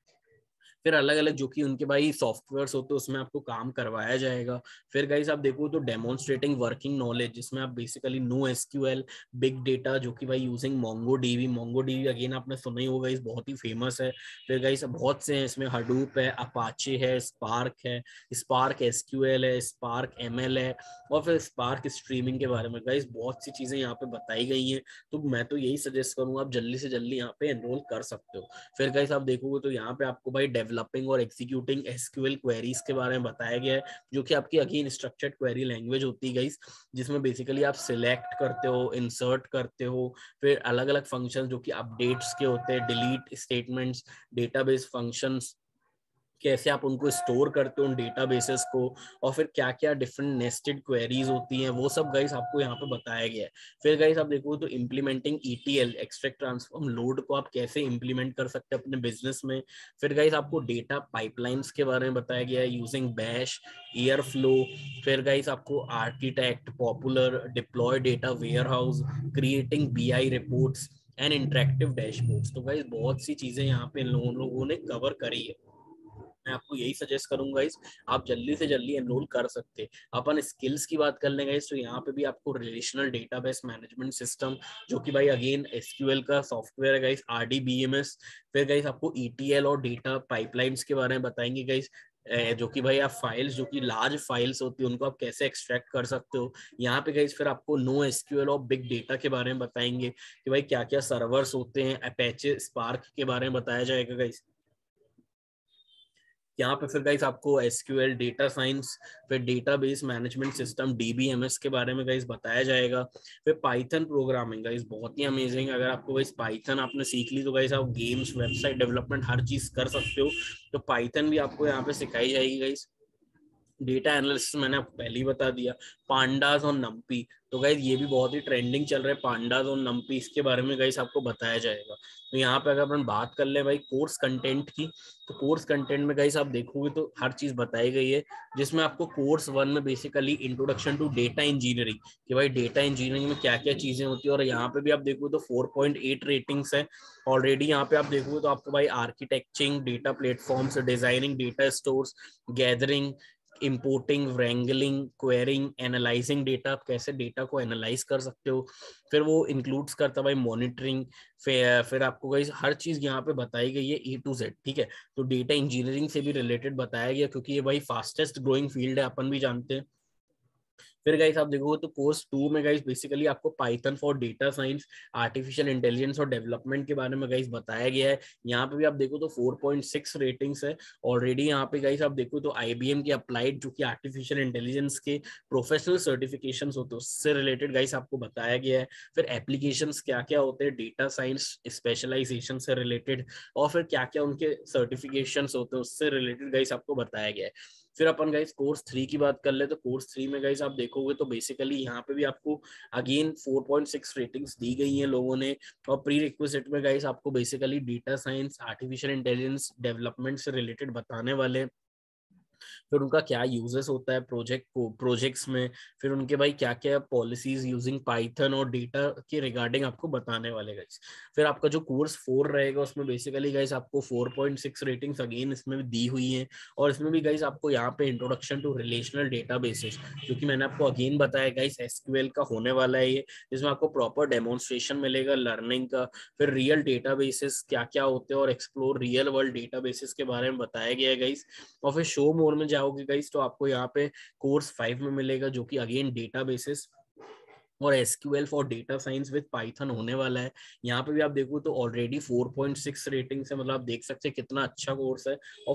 फिर अलग अलग जो कि उनके भाई सॉफ्टवेयर्स होते हैं उसमें आपको काम करवाया जाएगा। फिर गाइस आप देखो तो डेमोन्स्ट्रेटिंग वर्किंग नॉलेज, जिसमें आप basically no SQL, big data, जो कि भाई यूजिंग मोंगोडीबी। मोंगोडीबी अगेन आपने सुना ही होगा, इस बहुत ही फेमस है। फिर गाइस बहुत से हैं इसमें, हडूप है, अपाचे है, स्पार्क है, स्पार्क एसक्यूएल है, स्पार्क एमएल है, और फिर स्पार्क स्ट्रीमिंग के बारे में गाइस बहुत सी चीजें यहाँ पे बताई गई हैं। तो मैं तो यही सजेस्ट करूंगा आप जल्दी से जल्दी यहाँ पे एनरोल कर सकते हो। फिर गाइस आप देखोगे तो यहाँ पे आपको भाई डेवलपिंग और एग्जीक्यूटिंग एसक्यूएल क्वेरीज के बारे में बताया गया है, जो कि आपकी अगेन स्ट्रक्चर्ड क्वेरी लैंग्वेज होती है गाइस, जिसमें बेसिकली आप सिलेक्ट करते हो, इंसर्ट करते हो, फिर अलग अलग फंक्शन जो कि अपडेट्स के होते हैं, डिलीट स्टेटमेंट्स, डेटाबेस फंक्शंस, कैसे आप उनको स्टोर करते हो उन डेटाबेसेस को, और फिर क्या क्या डिफरेंट नेस्टेड क्वेरीज होती हैं, वो सब गाइस आपको यहाँ पे बताया गया है। फिर गाइस आप देखो तो implementing ETL, extract transform load, को आप कैसे इंप्लीमेंट कर सकते हैं अपने बिजनेस में। फिर गाइस आपको डेटा पाइपलाइंस के बारे में बताया गया है यूजिंग बैश, एयरफ्लो। फिर गाइस आपको architect, popular, deploy data warehouse, creating BI reports and interactive dashboards. तो गाइस बहुत सी चीजें यहाँ पे इन लोगों ने कवर करी है। मैं आपको यही सजेस्ट करूंगा इस, आप जल्दी से जल्दी एनरोल कर सकते हैं। अपन स्किल्स की बात कर लेंगे तो यहाँ पे भी आपको रिलेशनल डेटाबेस मैनेजमेंट सिस्टम, जो कि भाई अगेन एसक्यूएल का सॉफ्टवेयर है गाइस, आरडीबीएमएस। फिर गाइस आपको ईटीएल और डेटा पाइपलाइंस के बारे में बताएंगे गाइस, जो कि भाई आप फाइल्स, जो कि लार्ज फाइल्स होती है, उनको आप कैसे एक्सट्रैक्ट कर सकते हो। यहाँ पे गाइस फिर आपको नो एसक्यूएल और बिग डेटा के बारे में बताएंगे कि भाई क्या क्या सर्वर्स होते हैं, अपेचे, स्पार्क के बारे में बताया जाएगा गाइस। यहाँ पे फिर गाइस आपको एसक्यूएल, डेटा साइंस, फिर डेटाबेस मैनेजमेंट सिस्टम, डीबीएमएस के बारे में गाइस बताया जाएगा। फिर पाइथन प्रोग्रामिंग गाइस बहुत ही अमेजिंग, अगर आपको गाइस पाइथन आपने सीख ली तो गाइस आप गेम्स, वेबसाइट डेवलपमेंट हर चीज कर सकते हो। तो पाइथन भी आपको यहाँ पे सिखाई जाएगी गाइस। डेटा एनालिसिस मैंने आपको पहले ही बता दिया। पांडास और नम्पी, तो गाइज ये भी बहुत ही ट्रेंडिंग चल रहा है, पांडास और नम्पी, इसके बारे में गाइज आपको बताया जाएगा। तो यहाँ पे अगर अपन बात कर ले भाई कोर्स कंटेंट की, तो कोर्स कंटेंट में गाइज आप देखोगे तो हर चीज बताई गई है, जिसमें आपको कोर्स 1 में basically introduction to data engineering, कि भाई डेटा इंजीनियरिंग में क्या क्या चीजें होती है, और यहाँ पे भी आप देखो तो 4.8 रेटिंग्स है ऑलरेडी। यहाँ पे आप देखोगे तो आपको भाई architecting, data platforms, designing data stores, gathering, importing, wrangling, querying, analysing data, आप कैसे डेटा को एनालाइज कर सकते हो। फिर वो इंक्लूड्स करता है भाई मॉनिटरिंग। फिर आपको गाइस हर चीज यहाँ पे बताई गई है ए टू जेड, ठीक है। तो डेटा इंजीनियरिंग से भी रिलेटेड बताया गया, क्योंकि ये भाई फास्टेस्ट ग्रोइंग फील्ड है, अपन भी जानते हैं। फिर गाइस आप देखोगे तो कोर्स 2 में गाइस बेसिकली आपको Python for data science, artificial intelligence और डेवलपमेंट के बारे में गाइस बताया गया है। यहाँ पे भी आप देखो तो 4.6 रेटिंग्स है ऑलरेडी। यहाँ पे गाइस आप देखो तो आईबीएम की अप्लाइड जो कि आर्टिफिशियल इंटेलिजेंस के प्रोफेशनल सर्टिफिकेशन होते हैं उससे रिलेटेड गाइस आपको बताया गया है। फिर एप्लीकेशंस क्या क्या होते हैं डेटा साइंस स्पेशलाइजेशन से रिलेटेड, और फिर क्या क्या उनके सर्टिफिकेशंस होते हैं उससे रिलेटेड गाइस आपको बताया गया है। फिर अपन गाइस कोर्स 3 की बात कर ले तो कोर्स 3 में गाइस आप देखोगे तो बेसिकली यहाँ पे भी आपको अगेन 4.6 रेटिंग्स दी गई हैं लोगों ने। और प्री रिक्विजिट में गाइस आपको basically data science, artificial intelligence, development से रिलेटेड बताने वाले हैं। फिर उनका क्या यूजेस होता है प्रोजेक्ट्स में, फिर उनके भाई क्या क्या पॉलिसीज यूजिंग पाइथन और डेटा के रिगार्डिंग आपको बताने वाले गाइस। फिर आपका जो कोर्स 4 रहेगा उसमें बेसिकली गाइस आपको 4.6 रेटिंग्स अगेन इसमें भी दी हुई है। और इसमें भी गाइस आपको यहाँ पे इंट्रोडक्शन टू रिलेशनल डेटाबेसेस, जो कि मैंने आपको अगेन बताया गाइस एसक्यूएल का होने वाला है ये, जिसमें आपको प्रॉपर डेमोन्स्ट्रेशन मिलेगा लर्निंग का। फिर रियल डेटाबेसेस क्या क्या होते हैं और एक्सप्लोर रियल वर्ल्ड डेटाबेसेस के बारे में बताया गया है गाइस। और फिर शो मोर में जाओगे गाइस तो आपको यहाँ पे कोर्स 5 में मिलेगा जो कि अगेन डेटाबेसेस और SQL for data science with Python होने वाला है। यहाँ पे भी आप देखो तो ऑलरेडी 4.6 रेटिंग से, मतलब आप देख सकते हैं कितना अच्छा कोर्स है। और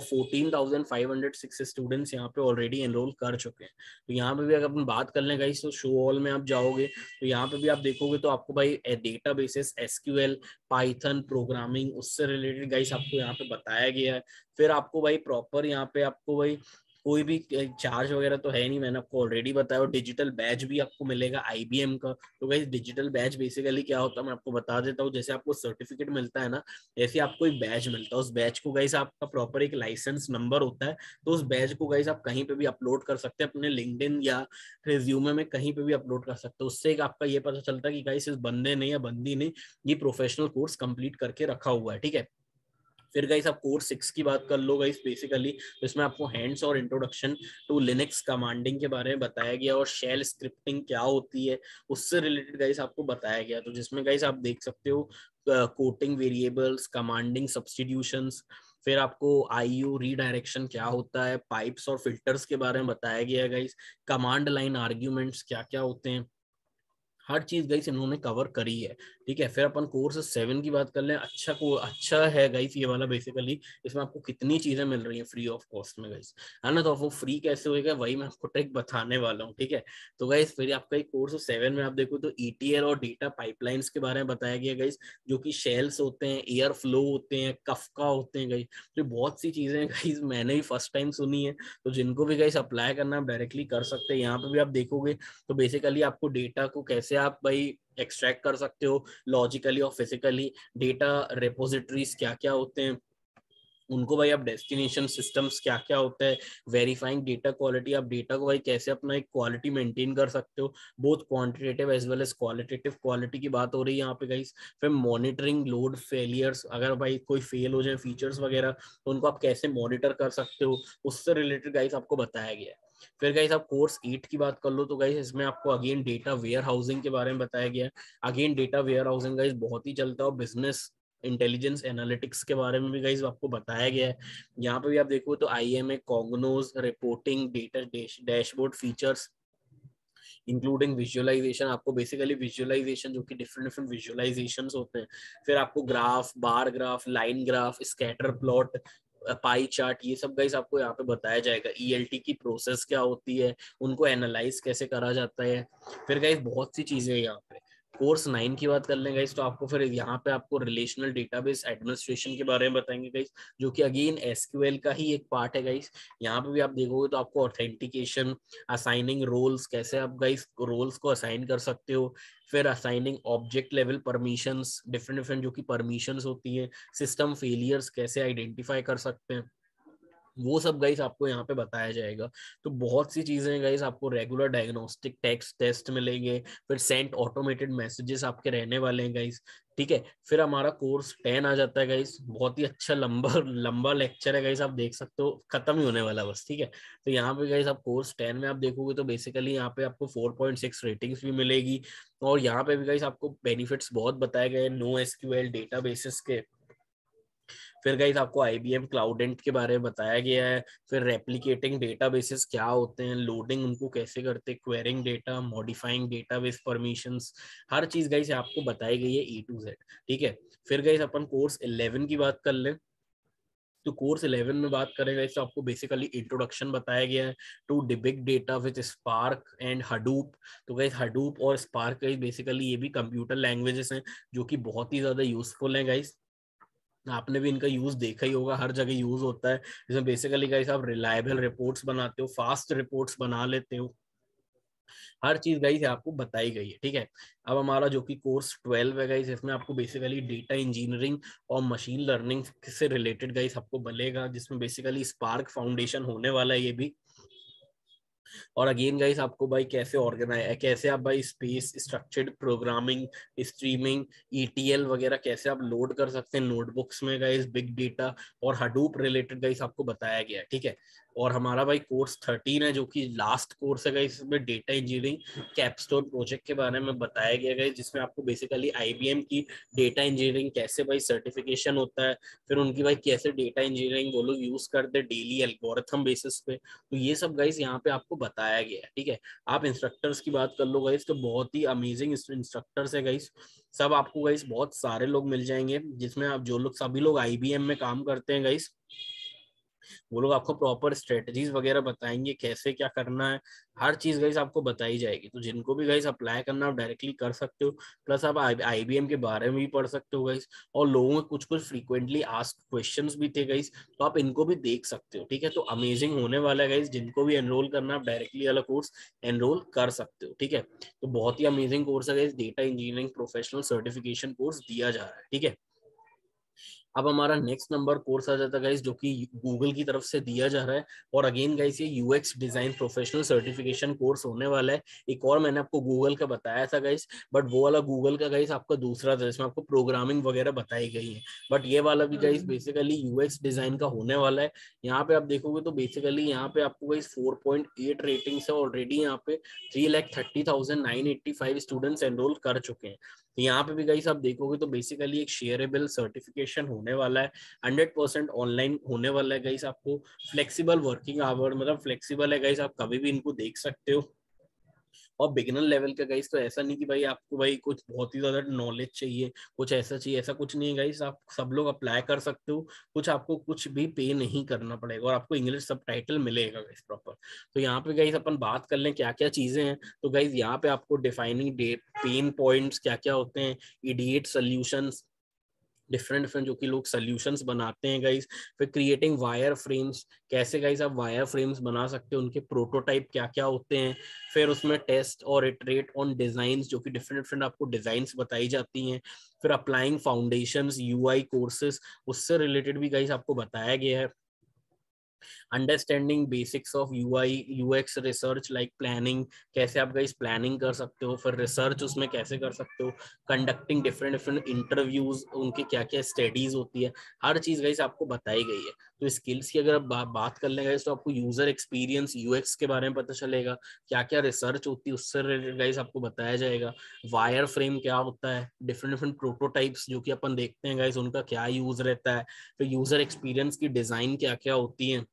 14,506 स्टूडेंट्स यहाँ पे ऑलरेडी एनरोल कर चुके हैं। तो यहाँ पे भी अगर अपन बात कर लें गाइस तो शो ऑल में आप जाओगे तो यहाँ पे भी आप देखोगे तो आपको भाई data basis, SQL, Python programming उससे रिलेटेड गाइस आपको यहाँ पे बताया गया है। फिर आपको भाई प्रॉपर यहाँ पे आपको भाई कोई भी चार्ज वगैरह तो है नहीं, मैंने आपको ऑलरेडी बताया। और डिजिटल बैच भी आपको मिलेगा आईबीएम का। तो गाइस डिजिटल बैच बेसिकली क्या होता है मैं आपको बता देता हूँ। जैसे आपको सर्टिफिकेट मिलता है ना, ऐसे आपको एक बैच मिलता है। उस बैच को गाइस आपका प्रॉपर एक लाइसेंस नंबर होता है। तो उस बैच को गाइस आप कहीं पे भी अपलोड कर सकते हैं, अपने लिंक्डइन या रिज्यूमे में कहीं पे भी अपलोड कर सकते हो। उससे एक आपका ये पता चलता है कि गाइस इस बंदे ने या बंदी ने ये प्रोफेशनल कोर्स कंप्लीट करके रखा हुआ है, ठीक है। फिर गाइस आप कोर्स 6 की बात कर लो गाइस बेसिकली, तो इसमें आपको हैंड्स और इंट्रोडक्शन टू लिनक्स कमांडिंग के बारे में बताया गया और शेल स्क्रिप्टिंग क्या होती है उससे रिलेटेड गाइस आपको बताया गया। तो जिसमें गाइस आप देख सकते हो कोटिंग वेरिएबल्स, कमांडिंग सब्स्टिट्यूशंस, फिर आपको आईयू रीडायरेक्शन क्या होता है, पाइप्स और फिल्टर्स के बारे में बताया गया गाइस, कमांड लाइन आर्ग्यूमेंट्स क्या क्या होते हैं, हर चीज गाइस इन्होंने कवर करी है, ठीक है। फिर अपन कोर्स 7 की बात कर लें। अच्छा है गाइस ये वाला बेसिकली। इसमें आपको कितनी चीजें मिल रही हैं फ्री ऑफ कॉस्ट में गाइस, है ना। तो वो फ्री कैसे होएगा वही मैं आपको ट्रिक बताने वाला हूँ, ठीक है। तो गाइस फिर आपका एक कोर्स 7 में आप देखो तो ईटीएल और डेटा पाइपलाइंस के बारे में बताया गया गाइस, जो कि शेल्स होते हैं, एयर फ्लो होते हैं, कफका होते हैं गाइस। तो बहुत सी चीजें गाइस मैंने भी फर्स्ट टाइम सुनी है। तो जिनको भी गाइस अप्लाई करना है डायरेक्टली कर सकते हैं। यहाँ पे भी आप देखोगे तो बेसिकली आपको डेटा को कैसे आप भाई एक्सट्रैक्ट कर सकते हो लॉजिकली और फिजिकली, डेटा रेपोजिटरीज क्या क्या होते हैं उनको भाई, आप डेस्टिनेशन सिस्टम्स क्या क्या होता है, वेरीफाइंग डेटा क्वालिटी, आप डेटा को भाई कैसे अपना एक क्वालिटी मेंटेन कर सकते हो, both quantitative as well as qualitative quality की बात हो रही है यहाँ पे गाइस। फिर मॉनिटरिंग लोड फेलियर्स, अगर भाई कोई फेल हो जाए फीचर्स वगैरह तो उनको आप कैसे मॉनिटर कर सकते हो उससे रिलेटेड गाइस आपको बताया गया है। फिर गाइस आप कोर्स 8 की बात कर लो तो गाइस इसमें आपको अगेन डेटा वेयर हाउसिंग के बारे में बताया गया है। Again data warehousing guys बहुत ही चलता है और बिजनेस इंटेलिजेंस एनालिटिक्स के बारे में भी गाइस आपको बताया गया है। यहाँ पे भी आप देखो तो IBM, Cognos, reporting, data dashboard features including visualization, आपको बेसिकली विजुअलाइजेशन जो कि डिफरेंट डिफरेंट विजुअलाइजेशंस होते हैं। फिर आपको graph, bar graph, line graph, scatter plot, pie chart, ये सब गाइस आपको यहाँ पे बताया जाएगा। ईएलटी की प्रोसेस क्या होती है, उनको एनालाइज कैसे करा जाता है। फिर गाइस बहुत सी चीजें यहाँ पे। कोर्स 9 की बात कर लें गाइस तो आपको फिर यहाँ पे आपको रिलेशनल डेटाबेस एडमिनिस्ट्रेशन के बारे में बताएंगे गाइस, जो कि अगेन एसक्यूएल का ही एक पार्ट है गाइस। यहाँ पे भी आप देखोगे तो आपको ऑथेंटिकेशन, असाइनिंग रोल्स, कैसे आप गाइस रोल्स को असाइन कर सकते हो। फिर assigning object level permissions, different different जो कि परमिशंस होती है, सिस्टम फेलियर्स कैसे आइडेंटिफाई कर सकते हैं, वो सब गाइस आपको यहाँ पे बताया जाएगा। तो बहुत सी चीजें गाइस, आपको रेगुलर डायग्नोस्टिक टेक्स्ट टेस्ट मिलेंगे, फिर सेंट ऑटोमेटेड मैसेजेस आपके रहने वाले हैं गाइस, ठीक है। फिर हमारा कोर्स 10 आ जाता है गाइस। बहुत ही अच्छा लंबा लंबा लेक्चर है गाइस, आप देख सकते हो खत्म ही होने वाला बस, ठीक है। तो यहाँ पे गाइस आप कोर्स 10 में आप देखोगे तो बेसिकली यहाँ पे आपको 4.6 रेटिंग्स भी मिलेगी। और यहाँ पे भी गाइस आपको बेनिफिट्स बहुत बताए गए नो एसक्यूएल डेटाबेसेस के, फिर गाइस आपको IBM क्लाउडेंट के बारे में बताया गया है। फिर रेप्लिकेटिंग डेटाबेसेस क्या होते हैं, लोडिंग उनको कैसे करते हैं, querying data, modifying database permissions, हर चीज गाइस आपको बताई गई है A to Z। ठीक है। फिर गाइस अपन कोर्स 11 की बात कर लें, तो कोर्स 11 में बात करेगा इससे आपको बेसिकली इंट्रोडक्शन बताया गया है to big data with Spark and Hadoop. तो गाइस हडूप और स्पार्क गाइस बेसिकली ये भी कंप्यूटर लैंग्वेजेस हैं जो कि बहुत ही ज्यादा यूजफुल हैं गाइस। आपने भी इनका यूज देखा ही होगा, हर जगह यूज होता है। इसमें बेसिकली गाइस आप रिलायबल रिपोर्ट्स बनाते हो, फास्ट रिपोर्ट्स बना लेते हो, हर चीज गाइस आपको बताई गई है। ठीक है। अब हमारा जो कि कोर्स 12 है गाइस, इसमें आपको बेसिकली डेटा इंजीनियरिंग और मशीन लर्निंग से रिलेटेड गाइस आपको मिलेगा, जिसमें बेसिकली स्पार्क फाउंडेशन होने वाला है ये भी। और अगेन गाइस आपको भाई कैसे ऑर्गेनाइज, कैसे आप भाई space structured programming, streaming, ETL वगैरह कैसे आप लोड कर सकते हैं नोटबुक्स में गाइस, बिग डेटा और हडूप रिलेटेड गाइस आपको बताया गया है। ठीक है। और हमारा भाई कोर्स 13 है जो कि लास्ट कोर्स है गाइस, इसमें डेटा इंजीनियरिंग कैपस्टोन प्रोजेक्ट के बारे में बताया गया है, जिसमें आपको बेसिकली IBM की डेटा इंजीनियरिंग कैसे भाई सर्टिफिकेशन होता है, फिर उनकी भाई कैसे डेटा इंजीनियरिंग वो लोग यूज करते हैं डेली एल्गोरिथम बेसिस पे। तो ये सब गाइस यहाँ पे आपको बताया गया है। ठीक है। आप इंस्ट्रक्टर्स की बात कर लो गाइस, तो बहुत ही अमेजिंग इंस्ट्रक्टर्स है गाइस। सब आपको गाइस बहुत सारे लोग मिल जाएंगे, जिसमें आप जो लोग सभी लोग IBM में काम करते हैं गाइस, वो लोग आपको प्रॉपर स्ट्रेटजीज वगैरह बताएंगे कैसे क्या करना है, हर चीज गाइस आपको बताई जाएगी। तो जिनको भी गाइस अप्लाई करना आप डायरेक्टली कर सकते हो, प्लस आप IBM के बारे में भी पढ़ सकते हो गाइस। और लोगों में कुछ कुछ फ्रीक्वेंटली आस्क्ड क्वेश्चंस भी थे गाइस, तो आप इनको भी देख सकते हो। ठीक है। तो अमेजिंग होने वाला है गाइस, जिनको भी एनरोल करना आप डायरेक्टली वाला कोर्स एनरोल कर सकते हो। ठीक है। तो बहुत ही अमेजिंग कोर्स है guys, data engineering professional certification course दिया जा रहा है। ठीक है। अब हमारा नेक्स्ट नंबर कोर्स आ जाता है गाइस, जो कि गूगल की तरफ से दिया जा रहा है। और अगेन गाइस ये UX design professional certification course होने वाला है। एक और मैंने आपको गूगल का बताया था गाइस, बट वो वाला गूगल का गाइस आपका दूसरा था, जिसमें आपको प्रोग्रामिंग वगैरह बताई गई है। बट ये वाला भी गाइस बेसिकली UX डिजाइन का होने वाला है। यहाँ पे आप देखोगे तो बेसिकली यहाँ पे आपको गाइस 4.8 रेटिंग्स है ऑलरेडी। यहाँ पे 3,30,985 स्टूडेंट्स एनरोल कर चुके हैं। तो यहाँ पे भी गाइस आप देखोगे तो बेसिकली एक शेयरेबल सर्टिफिकेशन होने वाला है, 100% ऑनलाइन होने वाला है गाइस। आपको फ्लेक्सिबल वर्किंग आवर, मतलब फ्लेक्सिबल है गाइस, आप कभी भी इनको देख सकते हो। और बिगिनर लेवल का गाइस, तो ऐसा नहीं कि भाई आपको भाई कुछ बहुत ही ज्यादा नॉलेज चाहिए, कुछ ऐसा चाहिए, ऐसा कुछ नहीं है गाइस। आप सब लोग अप्लाई कर सकते हो, कुछ आपको कुछ भी पे नहीं करना पड़ेगा, और आपको इंग्लिश सबटाइटल मिलेगा गाइस प्रॉपर। तो यहाँ पे गाइस अपन बात कर लें क्या क्या चीजें हैं। तो गाइस यहाँ पे आपको डिफाइनिंग डेट पेन पॉइंट्स क्या क्या होते हैं, इडिएट सोल्यूशंस, डिफरेंट डिफरेंट जो कि लोग सोल्यूशंस बनाते हैं गाइस। फिर क्रिएटिंग वायर फ्रेम्स, कैसे गाइस आप वायर फ्रेम्स बना सकते हो, उनके प्रोटोटाइप क्या क्या होते हैं। फिर उसमें टेस्ट और इटरेट ऑन डिजाइंस, जो कि डिफरेंट डिफरेंट आपको डिजाइंस बताई जाती हैं। फिर अप्लाइंग फाउंडेशंस UI कोर्सेज, उससे रिलेटेड भी गाइस आपको बताया गया है। Understanding basics of UI UX research like planning, कैसे आप गाइस प्लानिंग कर सकते हो, फिर रिसर्च उसमें कैसे कर सकते हो, कंडक्टिंग डिफरेंट डिफरेंट इंटरव्यूज, उनके क्या क्या स्टडीज होती है, हर चीज गाइस आपको बताई गई है। तो स्किल्स की अगर बात कर लेंगे तो आपको यूजर एक्सपीरियंस UX के बारे में पता चलेगा, क्या क्या रिसर्च होती है उससे रिलेटेड गाइस आपको बताया जाएगा। वायर फ्रेम क्या होता है, डिफरेंट डिफरेंट प्रोटोटाइप्स जो कि अपन देखते हैं गाइस, उनका क्या यूज रहता है। फिर यूजर एक्सपीरियंस की डिजाइन क्या क्या होती है।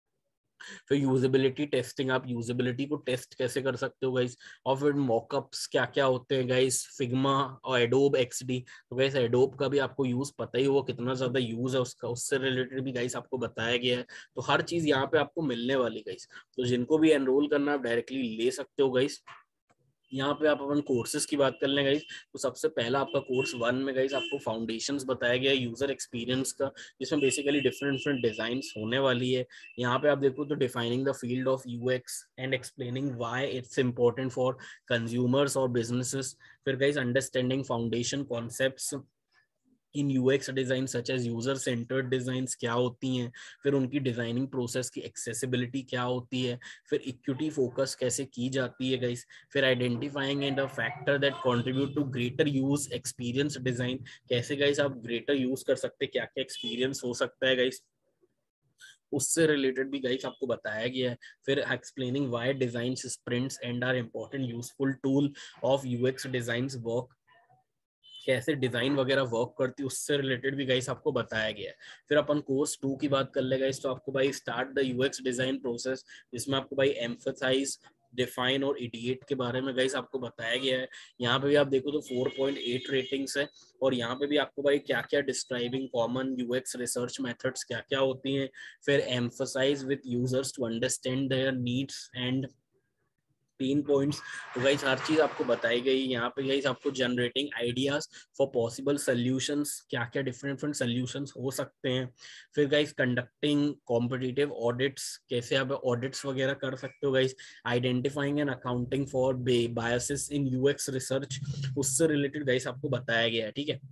फिर यूजेबिलिटी टेस्टिंग, आप यूजेबिलिटी को टेस्ट कैसे कर सकते हो गाइस। और फिर मॉकअप्स क्या क्या होते हैं गाइस, फिग्मा और एडोब XD। तो गाइस एडोब का भी आपको यूज पता ही होगा, कितना ज्यादा यूज है उसका, उससे रिलेटेड भी गाइस आपको बताया गया है। तो हर चीज यहाँ पे आपको मिलने वाली गाइस। तो जिनको भी एनरोल करना आप डायरेक्टली ले सकते हो गाइस। यहाँ पे आप अपन कोर्सेज की बात कर लें गाइस, तो सबसे पहला आपका कोर्स 1 में गाइस आपको फाउंडेशंस बताया गया है यूजर एक्सपीरियंस का, जिसमें बेसिकली डिफरेंट डिफरेंट डिजाइंस होने वाली है। यहाँ पे आप देखो तो defining the field of UX and explaining why it's important for consumers और बिजनेसेस। फिर guys understanding foundation concepts in UX design such as user centred designs क्या होती हैं। फिर उनकी डिजाइनिंग प्रोसेस की एक्सेसिबिलिटी क्या होती है। फिर इक्विटी फोकस कैसे की जाती है गाइस। फिर identifying and a factor that contribute to greater use experience design, कैसे गाइस आप ग्रेटर यूज कर सकते हैं, क्या क्या एक्सपीरियंस हो सकता है गाइस, उससे रिलेटेड भी गाइस आपको बताया गया है। फिर explaining why design sprints and are important useful tool of UX designs work कैसे डिजाइन वगैरह वर्क करती है उससे रिलेटेड भी गाइस आपको बताया गया है। फिर अपन कोर्स 2 की बात कर ले गाइस, तो आपको भाई start the UX design process, जिसमें आपको भाई एम्फसाइज, डिफाइन और इडिएट के बारे में गाइस आपको बताया गया है। यहाँ पे भी आप देखो तो 4.8 रेटिंग्स है, और यहाँ पे भी आपको भाई क्या क्या describing common UX research methods क्या क्या होती हैं, फिर emphasize with users to understand their needs and pain points. तो गाइस हर चीज आपको बताई गई यहाँ पे गाइस, आपको generating ideas for possible solutions, क्या क्या डिफरेंट डिफरेंट सॉल्यूशंस हो सकते हैं। फिर गाइस कंडक्टिंग कॉम्पिटिटिव ऑडिट्स, कैसे आप ऑडिट्स वगैरह कर सकते हो guys. Identifying and accounting for biases in UX research, उससे रिलेटेड गाइस आपको बताया गया है, ठीक है।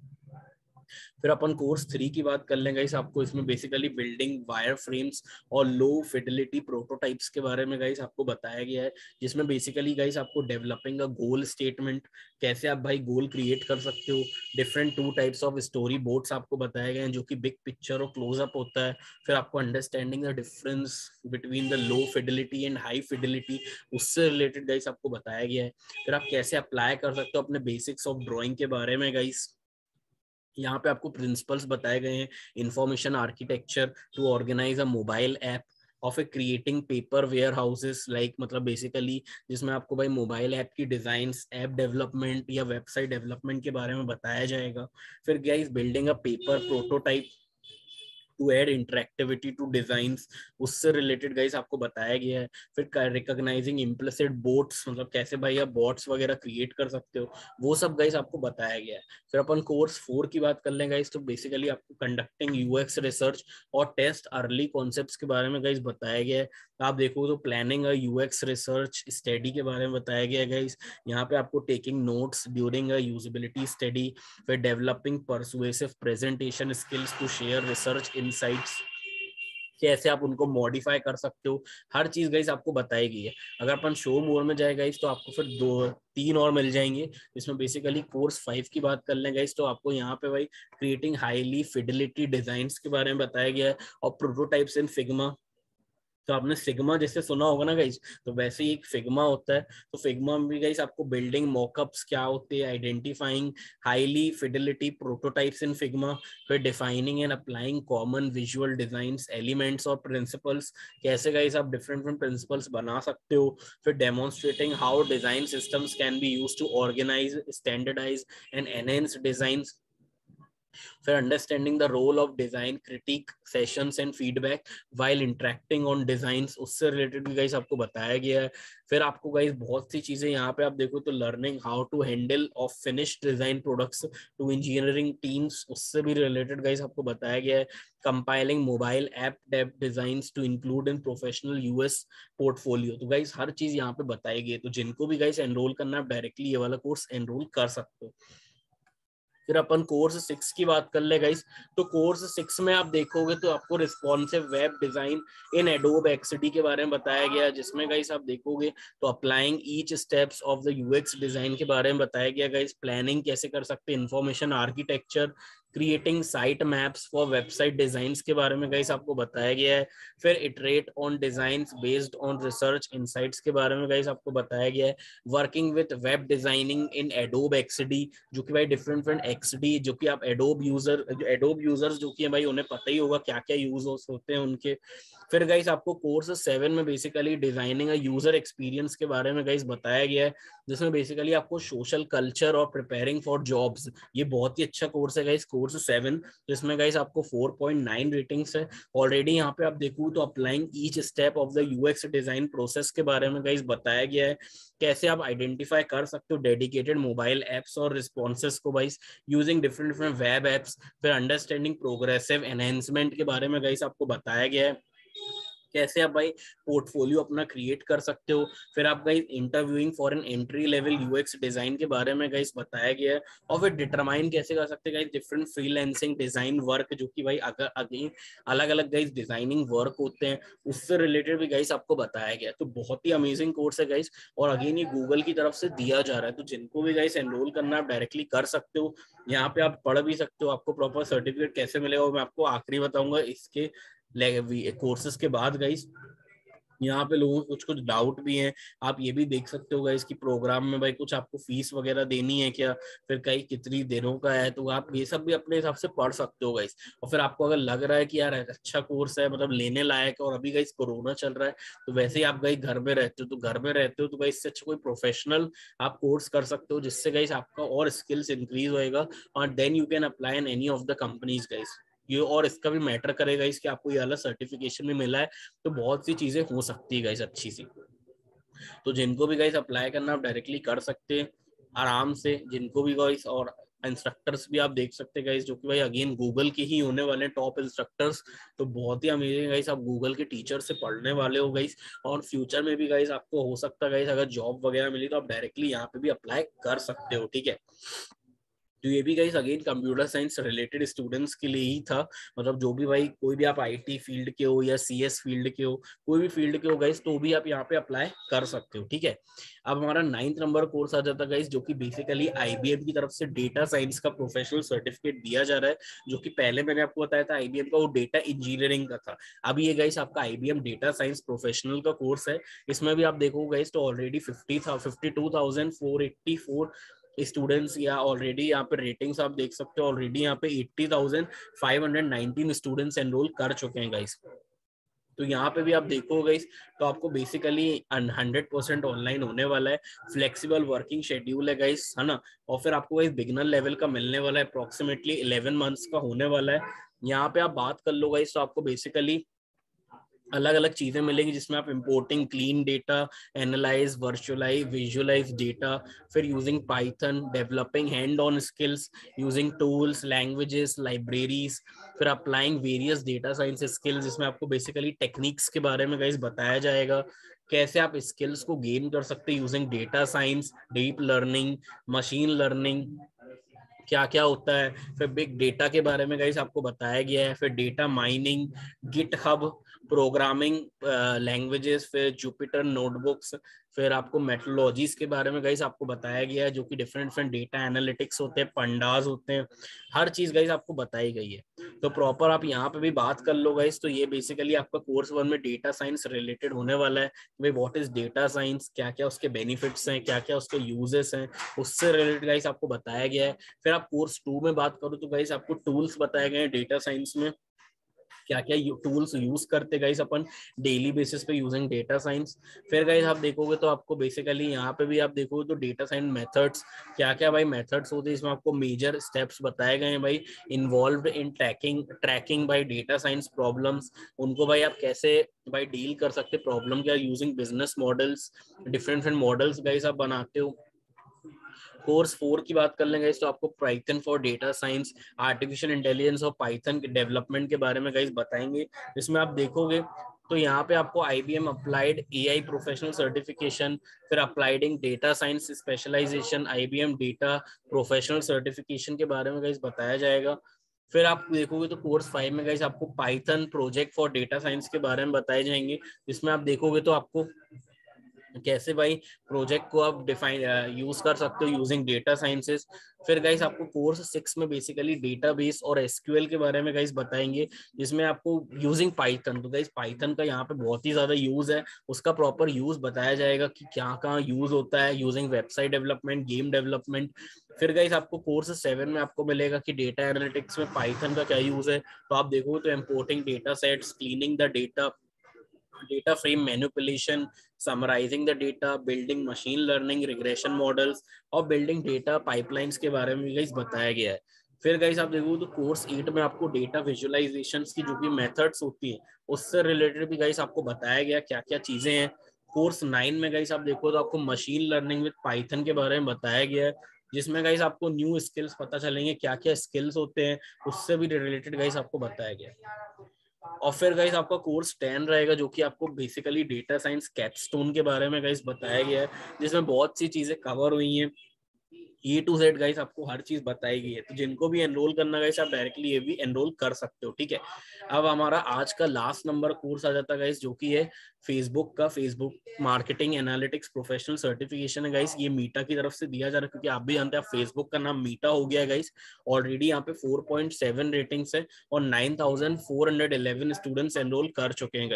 फिर अपन कोर्स 3 की बात कर लेंगे गाइस, आपको इसमें बेसिकली बिल्डिंग वायर फ्रेम्स और लो फिडिलिटी प्रोटोटाइप्स के बारे में गाइस आपको बताया गया है, जिसमें बेसिकली गाइस आपको डेवलपिंग अ गोल स्टेटमेंट, कैसे आप भाई गोल क्रिएट कर सकते हो। Different 2 types of storyboards आपको बताए गए हैं, जो कि बिग पिक्चर और क्लोजअप होता है। फिर आपको understanding the difference between the low fidelity and high fidelity, उससे रिलेटेड गाइस आपको बताया गया है। फिर आप कैसे अप्लाई कर सकते हो अपने बेसिक्स ऑफ ड्रॉइंग के बारे में गाइस। यहाँ पे आपको प्रिंसिपल्स बताए गए हैं, information architecture to organize a mobile app of a creating paper warehouses, like मतलब बेसिकली जिसमें आपको भाई मोबाइल ऐप की डिजाइंस, ऐप डेवलपमेंट या वेबसाइट डेवलपमेंट के बारे में बताया जाएगा। फिर guys building a paper prototype to add interactivity to designs, उससे रिलेटेड गाइस आपको बताया गया है। फिर रिकॉग्नाइजिंग इम्प्लिसिट बोट्स, मतलब कैसे भाई आप बॉट्स वगैरह क्रिएट कर सकते हो, वो सब गाइस आपको बताया गया है। फिर अपन कोर्स 4 की बात कर लें गाइस, तो बेसिकली आपको कंडक्टिंग यूएक्स रिसर्च और टेस्ट अर्ली कॉन्सेप्ट्स के बारे में गाइस बताया गया है। आप देखो तो planning a UX research study के बारे में बताया गया है गाइस। यहाँ पे आपको taking notes during a usability study, फिर developing persuasive presentation skills to share research insights, कैसे आप उनको मॉडिफाई कर सकते हो, हर चीज गाइस आपको बताई गई है। अगर अपन शो मोर में जाए गाइस, तो आपको फिर 2-3 और मिल जाएंगे, इसमें बेसिकली कोर्स 5 की बात कर लें गाइस, तो आपको यहाँ पे भाई क्रिएटिंग हाईली फिडिलिटी डिजाइंस के बारे में बताया गया है, और प्रोटोटाइप्स इन फिग्मा। तो आपने सिग्मा जैसे सुना होगा ना गाइस, तो वैसे ही एक फिग्मा होता है। तो फिग्मा में भी गाइस आपको बिल्डिंग मॉकअप्स क्या होते हैं, identifying highly fidelity prototypes in Figma, फिर defining and applying common visual designs elements और प्रिंसिपल्स, कैसे गाइस आप डिफरेंट डिफरेंट प्रिंसिपल्स बना सकते हो। फिर demonstrating how design systems can be used to organize, standardize and enhance designs. फिर understanding the role of design critique sessions and feedback while interacting on designs, उससे रिलेटेड भी गाइस आपको बताया गया है। फिर आपको गाइस बहुत सी चीजें यहाँ पे आप देखो तो learning how to handle of finished design products to engineering teams, उससे भी रिलेटेड गाइस आपको बताया गया है। Compiling mobile app dev designs to include in professional UX portfolio, तो गाइस हर चीज यहाँ पे बताई गई है। तो जिनको भी गाइस एनरोल करना है, डायरेक्टली ये वाला कोर्स एनरोल कर सकते हो। फिर अपन कोर्स 6 की बात कर ले गाइस, तो कोर्स 6 में आप देखोगे तो आपको responsive web design in Adobe XD के बारे में बताया गया है, जिसमें गाइस आप देखोगे तो applying each steps of the UX design के बारे में बताया गया गाइस। प्लानिंग कैसे कर सकते हैं, information architecture, creating site maps for website designs के बारे में गाइस आपको बताया गया है। फिर iterate on designs based on research insights के बारे में गाइस आपको बताया गया है। Working with web designing in Adobe XD, जो कि भाई डिफरेंट डिफरेंट एक्सडी, जो कि आप एडोब यूजर्स जो कि भाई उन्हें पता ही होगा क्या क्या यूज होते हैं उनके। फिर गाइस आपको कोर्स 7 में basically designing a user experience के बारे में गाइस बताया गया है, जिसमें बेसिकली आपको सोशल कल्चर और प्रिपेयरिंग फॉर जॉब्स, ये बहुत ही अच्छा कोर्स है गाइस, कोर्स 7, जिसमें गाइस आपको 4.9 रेटिंग्स है। ऑलरेडी यहाँ पे आप देखो तो applying each step of the UX design process के बारे में गाइस बताया गया है, कैसे आप आइडेंटिफाई कर सकते हो डेडिकेटेड मोबाइल एप्स और रिस्पॉन्सेस को guys using different different web apps. फिर अंडरस्टैंडिंग प्रोग्रेसिव एनहेंसमेंट के बारे में गाइस आपको बताया गया है, कैसे आप भाई पोर्टफोलियो अपना क्रिएट कर सकते हो। फिर आप guys interviewing for an entry level UX design के बारे में गाइस बताया गया है। और फिर डिटरमाइन कैसे कर सकते हैं guys different freelancing design work, जो कि भाई अगर अगेन अलग अलग गाइस डिजाइनिंग वर्क होते हैं, उससे रिलेटेड भी गाइस आपको बताया गया है। तो बहुत ही अमेजिंग कोर्स है गाइस, और अगेन ये गूगल की तरफ से दिया जा रहा है, तो जिनको भी गाइस एनरोल करना है आप डायरेक्टली कर सकते हो। यहाँ पे आप पढ़ भी सकते हो, आपको प्रॉपर सर्टिफिकेट कैसे मिलेगा वो मैं आपको आखिरी बताऊंगा इसके कोर्सेज के बाद गाइस। यहाँ पे लोगों को कुछ कुछ डाउट भी हैं, आप ये भी देख सकते हो इसकी प्रोग्राम में भाई कुछ आपको फीस वगैरह देनी है क्या, फिर कहीं कितनी दिनों का है, तो आप ये सब भी अपने हिसाब से पढ़ सकते हो गाइस। और फिर आपको अगर लग रहा है कि यार अच्छा कोर्स है, मतलब लेने लायक है, और अभी गाइस कोरोना चल रहा है, तो वैसे ही आप गाइस घर में रहते हो, तो घर में रहते हो तो गाइस इससे अच्छा कोई प्रोफेशनल आप कोर्स कर सकते हो, जिससे गाइस आपका और स्किल्स इंक्रीज होएगा, और then you can apply in any of the companies guys. ये और इसका भी मैटर करेगा इसके, आपको ये वाला सर्टिफिकेशन भी मिला है, तो बहुत सी चीजें हो सकती है गाइस अच्छी सी। तो जिनको भी गाइस अप्लाई करना, आप डायरेक्टली कर सकते हैं आराम से, जिनको भी गाइस। और इंस्ट्रक्टर्स भी आप देख सकते हैं गाइस, जो कि भाई अगेन गूगल के ही होने वाले हैं टॉप इंस्ट्रक्टर्स, तो बहुत ही अमेजिंग गाइस, आप गूगल के टीचर से पढ़ने वाले हो गाइस। और फ्यूचर में भी गाइस आपको हो सकता है गाइस अगर जॉब वगैरह मिली तो आप डायरेक्टली यहाँ पे भी अप्लाई कर सकते हो, ठीक है। तो ये भी guys again computer science related students के लिए ही था, मतलब जो भी भाई कोई भी आप आईटी फील्ड के हो या सीएस फील्ड के हो, कोई भी फील्ड के हो गाइस, तो भी आप यहाँ पे अप्लाई कर सकते हो, ठीक है। अब हमारा 9th नंबर कोर्स आ जाता है गाइस, जो कि बेसिकली आईबीएम की तरफ से डेटा साइंस का प्रोफेशनल सर्टिफिकेट दिया जा रहा है, जो कि पहले मैंने आपको बताया था आईबीएम का वो डेटा इंजीनियरिंग का था। अब ये गाइस आपका आईबीएम डेटा साइंस प्रोफेशनल का कोर्स है। इसमें भी आप देखो गाइस तो ऑलरेडी 52,484 स्टूडेंट्स या ऑलरेडी यहाँ पे रेटिंग्स आप देख सकते हो, ऑलरेडी यहाँ पे 80,519 स्टूडेंट्स एनरोल कर चुके हैं गाइस। तो यहाँ पे भी आप देखो गाइस, तो आपको बेसिकली 100% ऑनलाइन होने वाला है, फ्लेक्सिबल वर्किंग शेड्यूल है गाइस, है ना। और फिर आपको गाइस बिगिनर लेवल का मिलने वाला है, अप्रोक्सीमेटली 11 मंथ्स का होने वाला है। यहाँ पे आप बात कर लो गाइस, तो आपको बेसिकली अलग अलग चीजें मिलेंगी, जिसमें आप importing clean data, analyze, virtualize, visualize data, फिर using Python, developing hand on skills using tools, languages, libraries, फिर applying various data science skills, जिसमें आपको बेसिकली टेक्निक्स के बारे में गाइस बताया जाएगा, कैसे आप स्किल्स को गेन कर सकते हैं using data science, deep learning, machine learning, क्या क्या होता है। फिर बिग डेटा के बारे में गाइस आपको बताया गया है, फिर data mining, GitHub, programming languages, फिर जुपिटर नोटबुक्स, फिर आपको मेथोडोलॉजीज के बारे में गाइस आपको बताया गया है, जो कि डिफरेंट डिफरेंट डेटा एनालिटिक्स होते हैं, पंडास होते हैं, हर चीज गाइस आपको बताई गई है। तो प्रॉपर आप यहाँ पे भी बात कर लो गाइस, तो ये बेसिकली आपका कोर्स 1 में डेटा साइंस रिलेटेड होने वाला है। भाई व्हाट इज डेटा साइंस, क्या क्या उसके बेनिफिट्स हैं, क्या क्या उसके यूजेस हैं, उससे रिलेटेड गाइस आपको बताया गया है। फिर आप कोर्स 2 में बात करो तो गाइस आपको टूल्स बताए गए हैं डेटा साइंस में, क्या क्या टूल्स यूज करते गाइस अपन डेली बेसिस पे यूजिंग डेटा साइंस। फिर गाइस आप देखोगे तो आपको बेसिकली यहाँ पे भी आप देखोगे तो डेटा साइंस मेथड्स, क्या क्या भाई मेथड्स होते हैं, इसमें आपको मेजर स्टेप्स बताए गए हैं भाई, इन्वॉल्व इन ट्रैकिंग भाई डेटा साइंस प्रॉब्लम्स, उनको भाई आप कैसे भाई डील कर सकते प्रॉब्लम क्या, using business models, different different models guys आप बनाते हो। कोर्स 4 की बात कर लेंगे तो आपको Python for data science, artificial intelligence और पाइथन के डेवलपमेंट के बारे में गाइस बताएंगे। इसमें आप देखोगे तो यहाँ पे आपको IBM applied AI professional certification, फिर applied data science specialization, IBM data professional certification के बारे में गाइस बताया जाएगा। फिर आप देखोगे तो कोर्स 5 में गाइस आपको Python project for data science के बारे में बताए जाएंगे, जिसमें आप देखोगे तो आपको कैसे भाई प्रोजेक्ट को आप डिफाइन यूज कर सकते हो यूजिंग डेटा साइंसेस। फिर गाइस आपको कोर्स 6 में बेसिकली डेटाबेस और एसक्यूएल के बारे में गाइस बताएंगे, जिसमें आपको यूजिंग पाइथन, तो गाइस पाइथन का यहाँ पे बहुत ही ज्यादा यूज है, उसका प्रॉपर यूज बताया जाएगा कि क्या कहाँ यूज होता है using website development, game development. फिर गाइस आपको कोर्स 7 में आपको मिलेगा कि डेटा एनालिटिक्स में पाइथन का क्या यूज है, तो आप देखोगे तो importing data sets, cleaning the data, data frame manipulation, summarizing the data, building machine learning regression models और building data pipelines के बारे में भी गाइस बताया गया है। फिर गाइस आप देखो तो कोर्स 8 में आपको डेटा विजुअलाइजेशन की जो भी मेथड्स होती है उससे रिलेटेड भी गाइस आपको बताया गया क्या क्या चीजें हैं। कोर्स 9 में गाइस आप देखो तो आपको मशीन लर्निंग विद पाइथन के बारे में बताया गया है, जिसमें गाइस आपको न्यू स्किल्स पता चलेंगे, क्या क्या स्किल्स होते हैं उससे भी रिलेटेड गाइस आपको बताया गया है। और फिर गाइस आपका कोर्स 10 रहेगा, जो कि आपको बेसिकली डेटा साइंस कैपस्टोन के बारे में गाइस बताया गया है, जिसमें बहुत सी चीजें कवर हुई हैं, A to Z गाइस आपको हर चीज बताई गई है। तो जिनको भी एनरोल करना गाइस आप डायरेक्टली ये भी एनरोल कर सकते हो, ठीक है। अब हमारा आज का लास्ट नंबर कोर्स आ जाता है गाइस, जो कि है फेसबुक का, Facebook marketing analytics professional certification है गाइस। ये मीटा की तरफ से दिया जा रहा है, क्योंकि आप भी जानते हैं फेसबुक का नाम मीटा हो गया है गाइस। ऑलरेडी यहाँ पे 4.7 रेटिंग्स है और 9,411 स्टूडेंट्स एनरोल कर चुके हैं गाइस।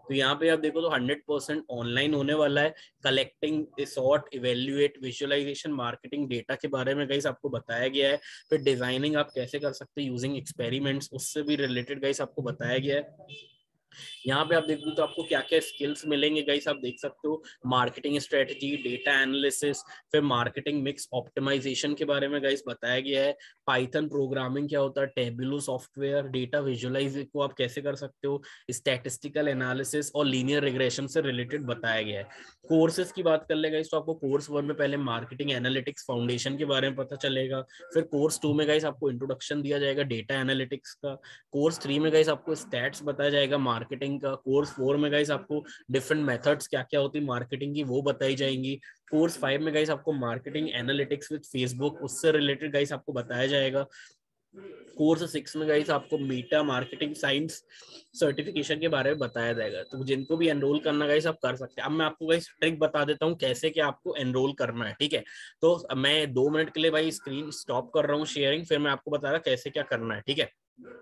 तो यहाँ पे आप देखो तो 100% ऑनलाइन होने वाला है। Collecting, sort, evaluate, visualization, marketing data के बारे में गाइस आपको बताया गया है। फिर डिजाइनिंग आप कैसे कर सकते हैं यूजिंग एक्सपेरिमेंट्स, उससे भी रिलेटेड गाइस आपको बताया गया है। यहाँ पे आप देखो तो आपको क्या क्या स्किल्स मिलेंगे गाइस, आप देख सकते हो। मार्केटिंग स्ट्रेटजी, डेटा एनालिसिस, फिर मार्केटिंग मिक्स ऑप्टिमाइजेशन के बारे में गाइस बताया गया है। पाइथन प्रोग्रामिंग क्या होता है, टेबुलो सॉफ्टवेयर, डेटा विजुअलाइज को आप कैसे कर सकते हो, स्टैटिस्टिकल एनालिसिस और लीनियर रिग्रेशन से रिलेटेड बताया गया है। कोर्सेज की बात कर ले गाइस तो आपको कोर्स 1 में पहले मार्केटिंग एनालिटिक्स फाउंडेशन के बारे में पता चलेगा। फिर कोर्स 2 में गाइस आपको इंट्रोडक्शन दिया जाएगा डेटा एनालिटिक्स का। कोर्स 3 में गाइस आपको स्टैट्स बताया जाएगा मार्केटिंग का। कोर्स 4 में गाइस आपको डिफरेंट मेथड्स क्या क्या होती है मार्केटिंग की वो बताई जाएंगी। कोर्स 5 में गाइस आपको मार्केटिंग एनालिटिक्स विद फेसबुक, उससे रिलेटेड गाइस आपको बताया जाएगा। कोर्स 6 में गाइस आपको मीटा मार्केटिंग साइंस सर्टिफिकेशन के बारे में बताया जाएगा। तो जिनको भी एनरोल करना गाइस आप कर सकते हैं। अब मैं आपको गाइस ट्रिक बता देता हूँ कैसे क्या आपको एनरोल करना है, ठीक है। तो मैं 2 मिनट के लिए भाई स्क्रीन स्टॉप कर रहा हूँ शेयरिंग, फिर मैं आपको बता रहा कैसे क्या करना है, ठीक है।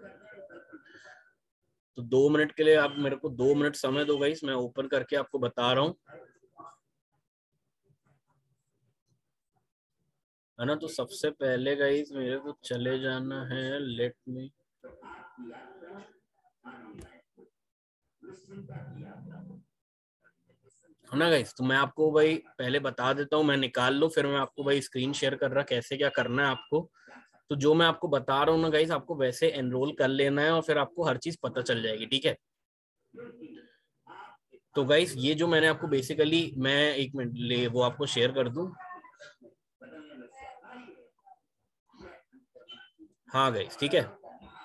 तो 2 मिनट के लिए आप मेरे को 2 मिनट समय दो गाइस, मैं ओपन करके आपको बता रहा हूँ, है ना। तो सबसे पहले गाइस मेरे को चले जाना है, लेट मी, है ना गाइस। तो मैं आपको भाई पहले बता देता हूँ, मैं निकाल लूँ फिर मैं आपको भाई स्क्रीन शेयर कर रहा कैसे क्या करना है आपको। तो जो मैं आपको बता रहा हूँ ना गाइस, आपको वैसे एनरोल कर लेना है और फिर आपको हर चीज पता चल जाएगी, ठीक है। तो गाइस ये जो मैंने आपको बेसिकली, मैं 1 मिनट ले वो आपको शेयर कर दूं। हाँ गाइस ठीक है।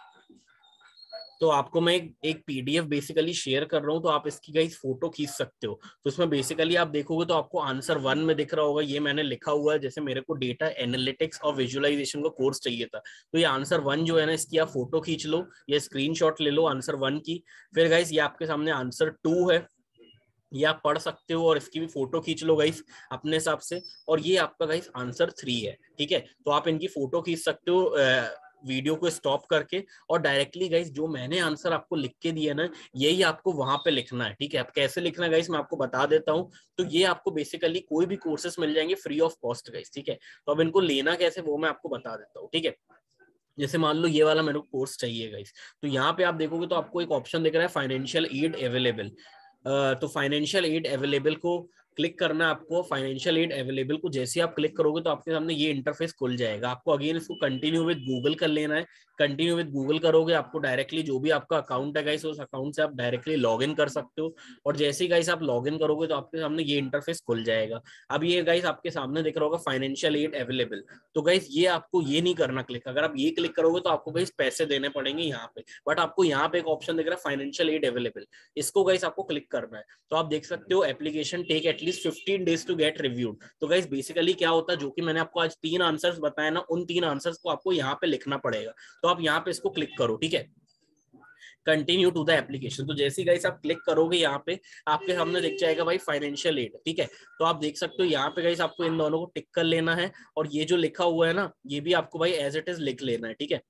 तो आपको मैं एक पीडीएफ बेसिकली शेयर कर रहा हूँ, तो आप इसकी गाइस फोटो खींच सकते हो। तो इसमें बेसिकली आप देखोगे तो आपको आंसर 1 में दिख रहा होगा, ये मैंने लिखा हुआ है, जैसे मेरे को डेटा एनालिटिक्स और विजुअलाइजेशन का कोर्स चाहिए था। तो ये आंसर 1 जो है ना, इसकी आप फोटो खींच लो, ये स्क्रीनशॉट ले लो आंसर 1 की। फिर गाइस ये आपके सामने आंसर 2 है, ये आप पढ़ सकते हो और इसकी भी फोटो खींच लो गाइस अपने हिसाब से। और ये आपका गाइस आंसर 3 है, ठीक है। तो आप इनकी फोटो खींच सकते हो वीडियो को स्टॉप करके, और डायरेक्टली गाइस जो मैंने आंसर आपको लिख के दिया ना, यही आपको वहां पे लिखना है, ठीक है। अब कैसे लिखना है गाइस मैं आपको बता देता हूँ। तो ये आपको बेसिकली कोई भी कोर्सेस मिल जाएंगे फ्री ऑफ कॉस्ट गाइस, ठीक है। तो अब इनको लेना कैसे वो मैं आपको बता देता हूँ, ठीक है। जैसे मान लो ये वाला मेरे को कोर्स चाहिए गाइस, तो यहाँ पे आप देखोगे तो आपको एक ऑप्शन दिख रहा है फाइनेंशियल एड अवेलेबल। तो फाइनेंशियल एड अवेलेबल को क्लिक करना है आपको। फाइनेंशियल एड अवेलेबल को जैसे आप क्लिक करोगे तो आपके सामने ये इंटरफेस खुल जाएगा। आपको अगेन इसको कंटिन्यू विद गूगल कर लेना है। कंटिन्यू विद गूगल करोगे आपको डायरेक्टली जो भी आपका अकाउंट है गाइस, उस अकाउंट से आप डायरेक्टली लॉग इन कर सकते हो। और जैसे ही गाइस आप लॉग इन करोगे तो आपके सामने ये इंटरफेस खुल जाएगा। अब ये गाइस आपके सामने दिख रहा होगा फाइनेंशियल एड अवेलेबल। तो गाइस ये आपको ये नहीं करना क्लिक, अगर आप ये क्लिक करोगे तो आपको गाइस पैसे देने पड़ेंगे यहाँ पे। बट आपको यहाँ पे एक ऑप्शन दिख रहा है फाइनेंशियल एड अवेलेबल, इसको गाइस आपको क्लिक करना है। तो आप देख सकते हो application take at least 15 days to get reviewed. तो गाइस बेसिकली क्या होता है, जो कि मैंने आपको आज 3 आंसर्स बताए ना, उन 3 आंसर्स को आपको यहाँ पे लिखना पड़ेगा। तो आप यहाँ पे इसको क्लिक करो, ठीक है। Continue to the application. तो जैसे गाइस आप क्लिक करोगे यहाँ पे आपके सामने दिख जाएगा भाई फाइनेंशियल एड, ठीक है। तो आप देख सकते हो यहाँ पे गाइस आपको इन दोनों को टिक कर लेना है, और ये जो लिखा हुआ है ना, ये भी आपको भाई एज इट इज लिख लेना है, ठीक है।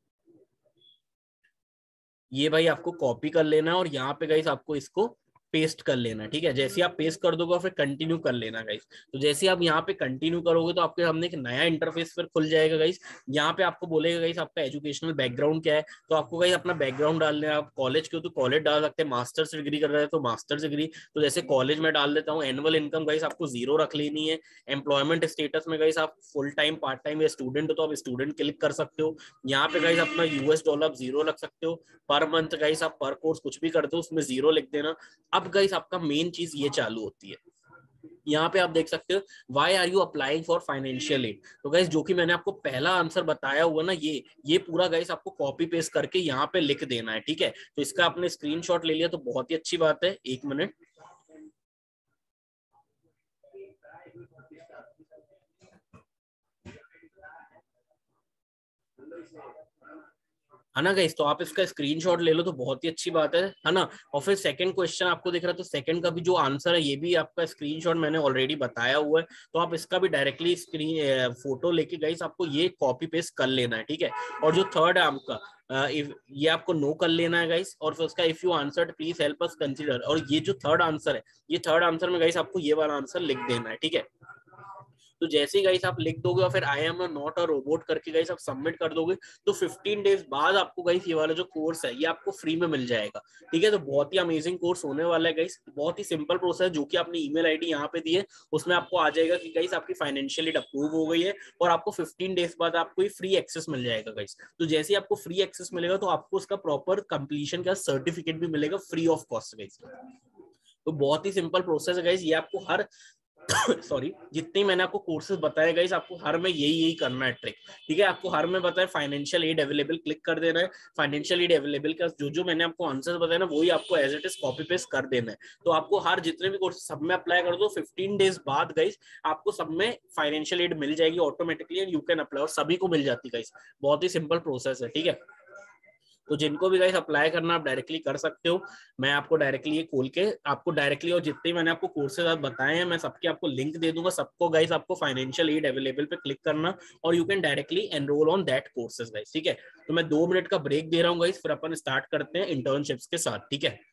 ये भाई आपको कॉपी कर लेना है और यहाँ पे गाइस आपको इसको पेस्ट कर लेना है, ठीक है। जैसे आप पेस्ट कर दोगे फिर कंटिन्यू कर लेना गाइस। तो जैसे आप यहाँ पे कंटिन्यू करोगे तो आपके सामने एक नया इंटरफेस फिर खुल जाएगा गाइस। यहाँ पे आपको बोलेगा गाइस आपका एजुकेशनल बैकग्राउंड क्या है। तो आपको गाइस अपना बैकग्राउंड डालना है। आप कॉलेज के हो तो कॉलेज डाल सकते हैं, मास्टर्स डिग्री कर रहे हैं तो मास्टर्स डिग्री। तो जैसे कॉलेज में डाल देता हूँ। एनुअल इनकम गाइस आपको 0 रख लेनी है। एम्प्लॉयमेंट स्टेटस में गाइस आप फुल टाइम, पार्ट टाइम या स्टूडेंट हो तो आप स्टूडेंट क्लिक कर सकते हो। यहाँ पे गाइस अपना यूएस डॉलर 0 रख सकते हो। पर मंथ गाइस आप पर कोर्स कुछ भी करते हो उसमें 0 लिख देना। अब गाइस आपका मेन चीज ये चालू होती है। यहाँ पे आप देख सकते हो why are you applying for financial aid. तो गाइस जो कि मैंने आपको पहला आंसर बताया हुआ ना, ये पूरा गाइस आपको कॉपी पेस्ट करके यहाँ पे लिख देना है, ठीक है। तो इसका आपने स्क्रीनशॉट ले लिया तो बहुत ही अच्छी बात है। 1 मिनट। है ना गाइस। तो आप इसका स्क्रीनशॉट ले लो तो बहुत ही अच्छी बात है ना। और फिर सेकंड क्वेश्चन आपको दिख रहा है, तो सेकंड का भी जो आंसर है ये भी आपका स्क्रीनशॉट मैंने ऑलरेडी बताया हुआ है, तो आप इसका भी डायरेक्टली स्क्रीन फोटो लेके गाइस आपको ये कॉपी पेस्ट कर लेना है, ठीक है। और जो थर्ड है आपका ये आपको नो कर लेना है गाइस। और फिर उसका if you answered please help us consider, और ये जो थर्ड आंसर है, ये थर्ड आंसर में गाइस आपको ये वाला आंसर लिख देना है, ठीक है। तो जैसे ही गाइस आप लिख दोगे और फिर I am not a robot करके गाइस आप सबमिट कर दोगे, तो 15 डेज बाद आपको गाइस ये वाला जो कोर्स है ये आपको फ्री में मिल जाएगा, ठीक है। तो बहुत ही अमेजिंग कोर्स होने वाला है गाइस, बहुत ही सिंपल प्रोसेस, जो कि आपने ईमेल आईडी यहाँ पे दी है उसमें आपको आ जाएगा कि गाइस आपकी फाइनेंशियल एड अप्रूव हो गई है, और आपको 15 डेज बाद आपको ये फ्री एक्सेस मिल जाएगा गाइस। तो जैसे ही आपको फ्री एक्सेस मिलेगा तो आपको उसका प्रॉपर कंप्लीशन का सर्टिफिकेट भी मिलेगा फ्री ऑफ कॉस्ट गाइस। तो बहुत ही सिंपल प्रोसेस है गाइस, ये आपको हर सॉरी जितने मैंने आपको कोर्सेज बताए गाइस, आपको हर में यही करना है ट्रिक, ठीक है। आपको हर में बताया फाइनेंशियल एड अवेलेबल क्लिक कर देना है, फाइनेंशियल एड अवेलेबल का जो मैंने आपको आंसर बताया ना वही आपको as it is copy paste कर देना है। तो आपको हर जितने भी कोर्स सब में अप्लाई कर दो, 15 डेज बाद गाइस आपको सब में फाइनेंशियल एड मिल जाएगी automatically, and you can apply, और सभी को मिल जाती है गाइस। बहुत ही सिंपल प्रोसेस है, ठीक है। तो जिनको भी गाइस अप्लाई करना आप डायरेक्टली कर सकते हो, मैं आपको डायरेक्टली ये खोल के आपको डायरेक्टली, और जितने मैंने आपको कोर्सेज बताए हैं मैं सबके आपको लिंक दे दूंगा, सबको गाइस आपको फाइनेंशियल एड अवेलेबल पे क्लिक करना और you can directly enroll on that courses guys, ठीक है। तो मैं 2 मिनट का ब्रेक दे रहा हूँ गाइस, फिर अपन स्टार्ट करते हैं इंटर्नशिप्स के साथ, ठीक है।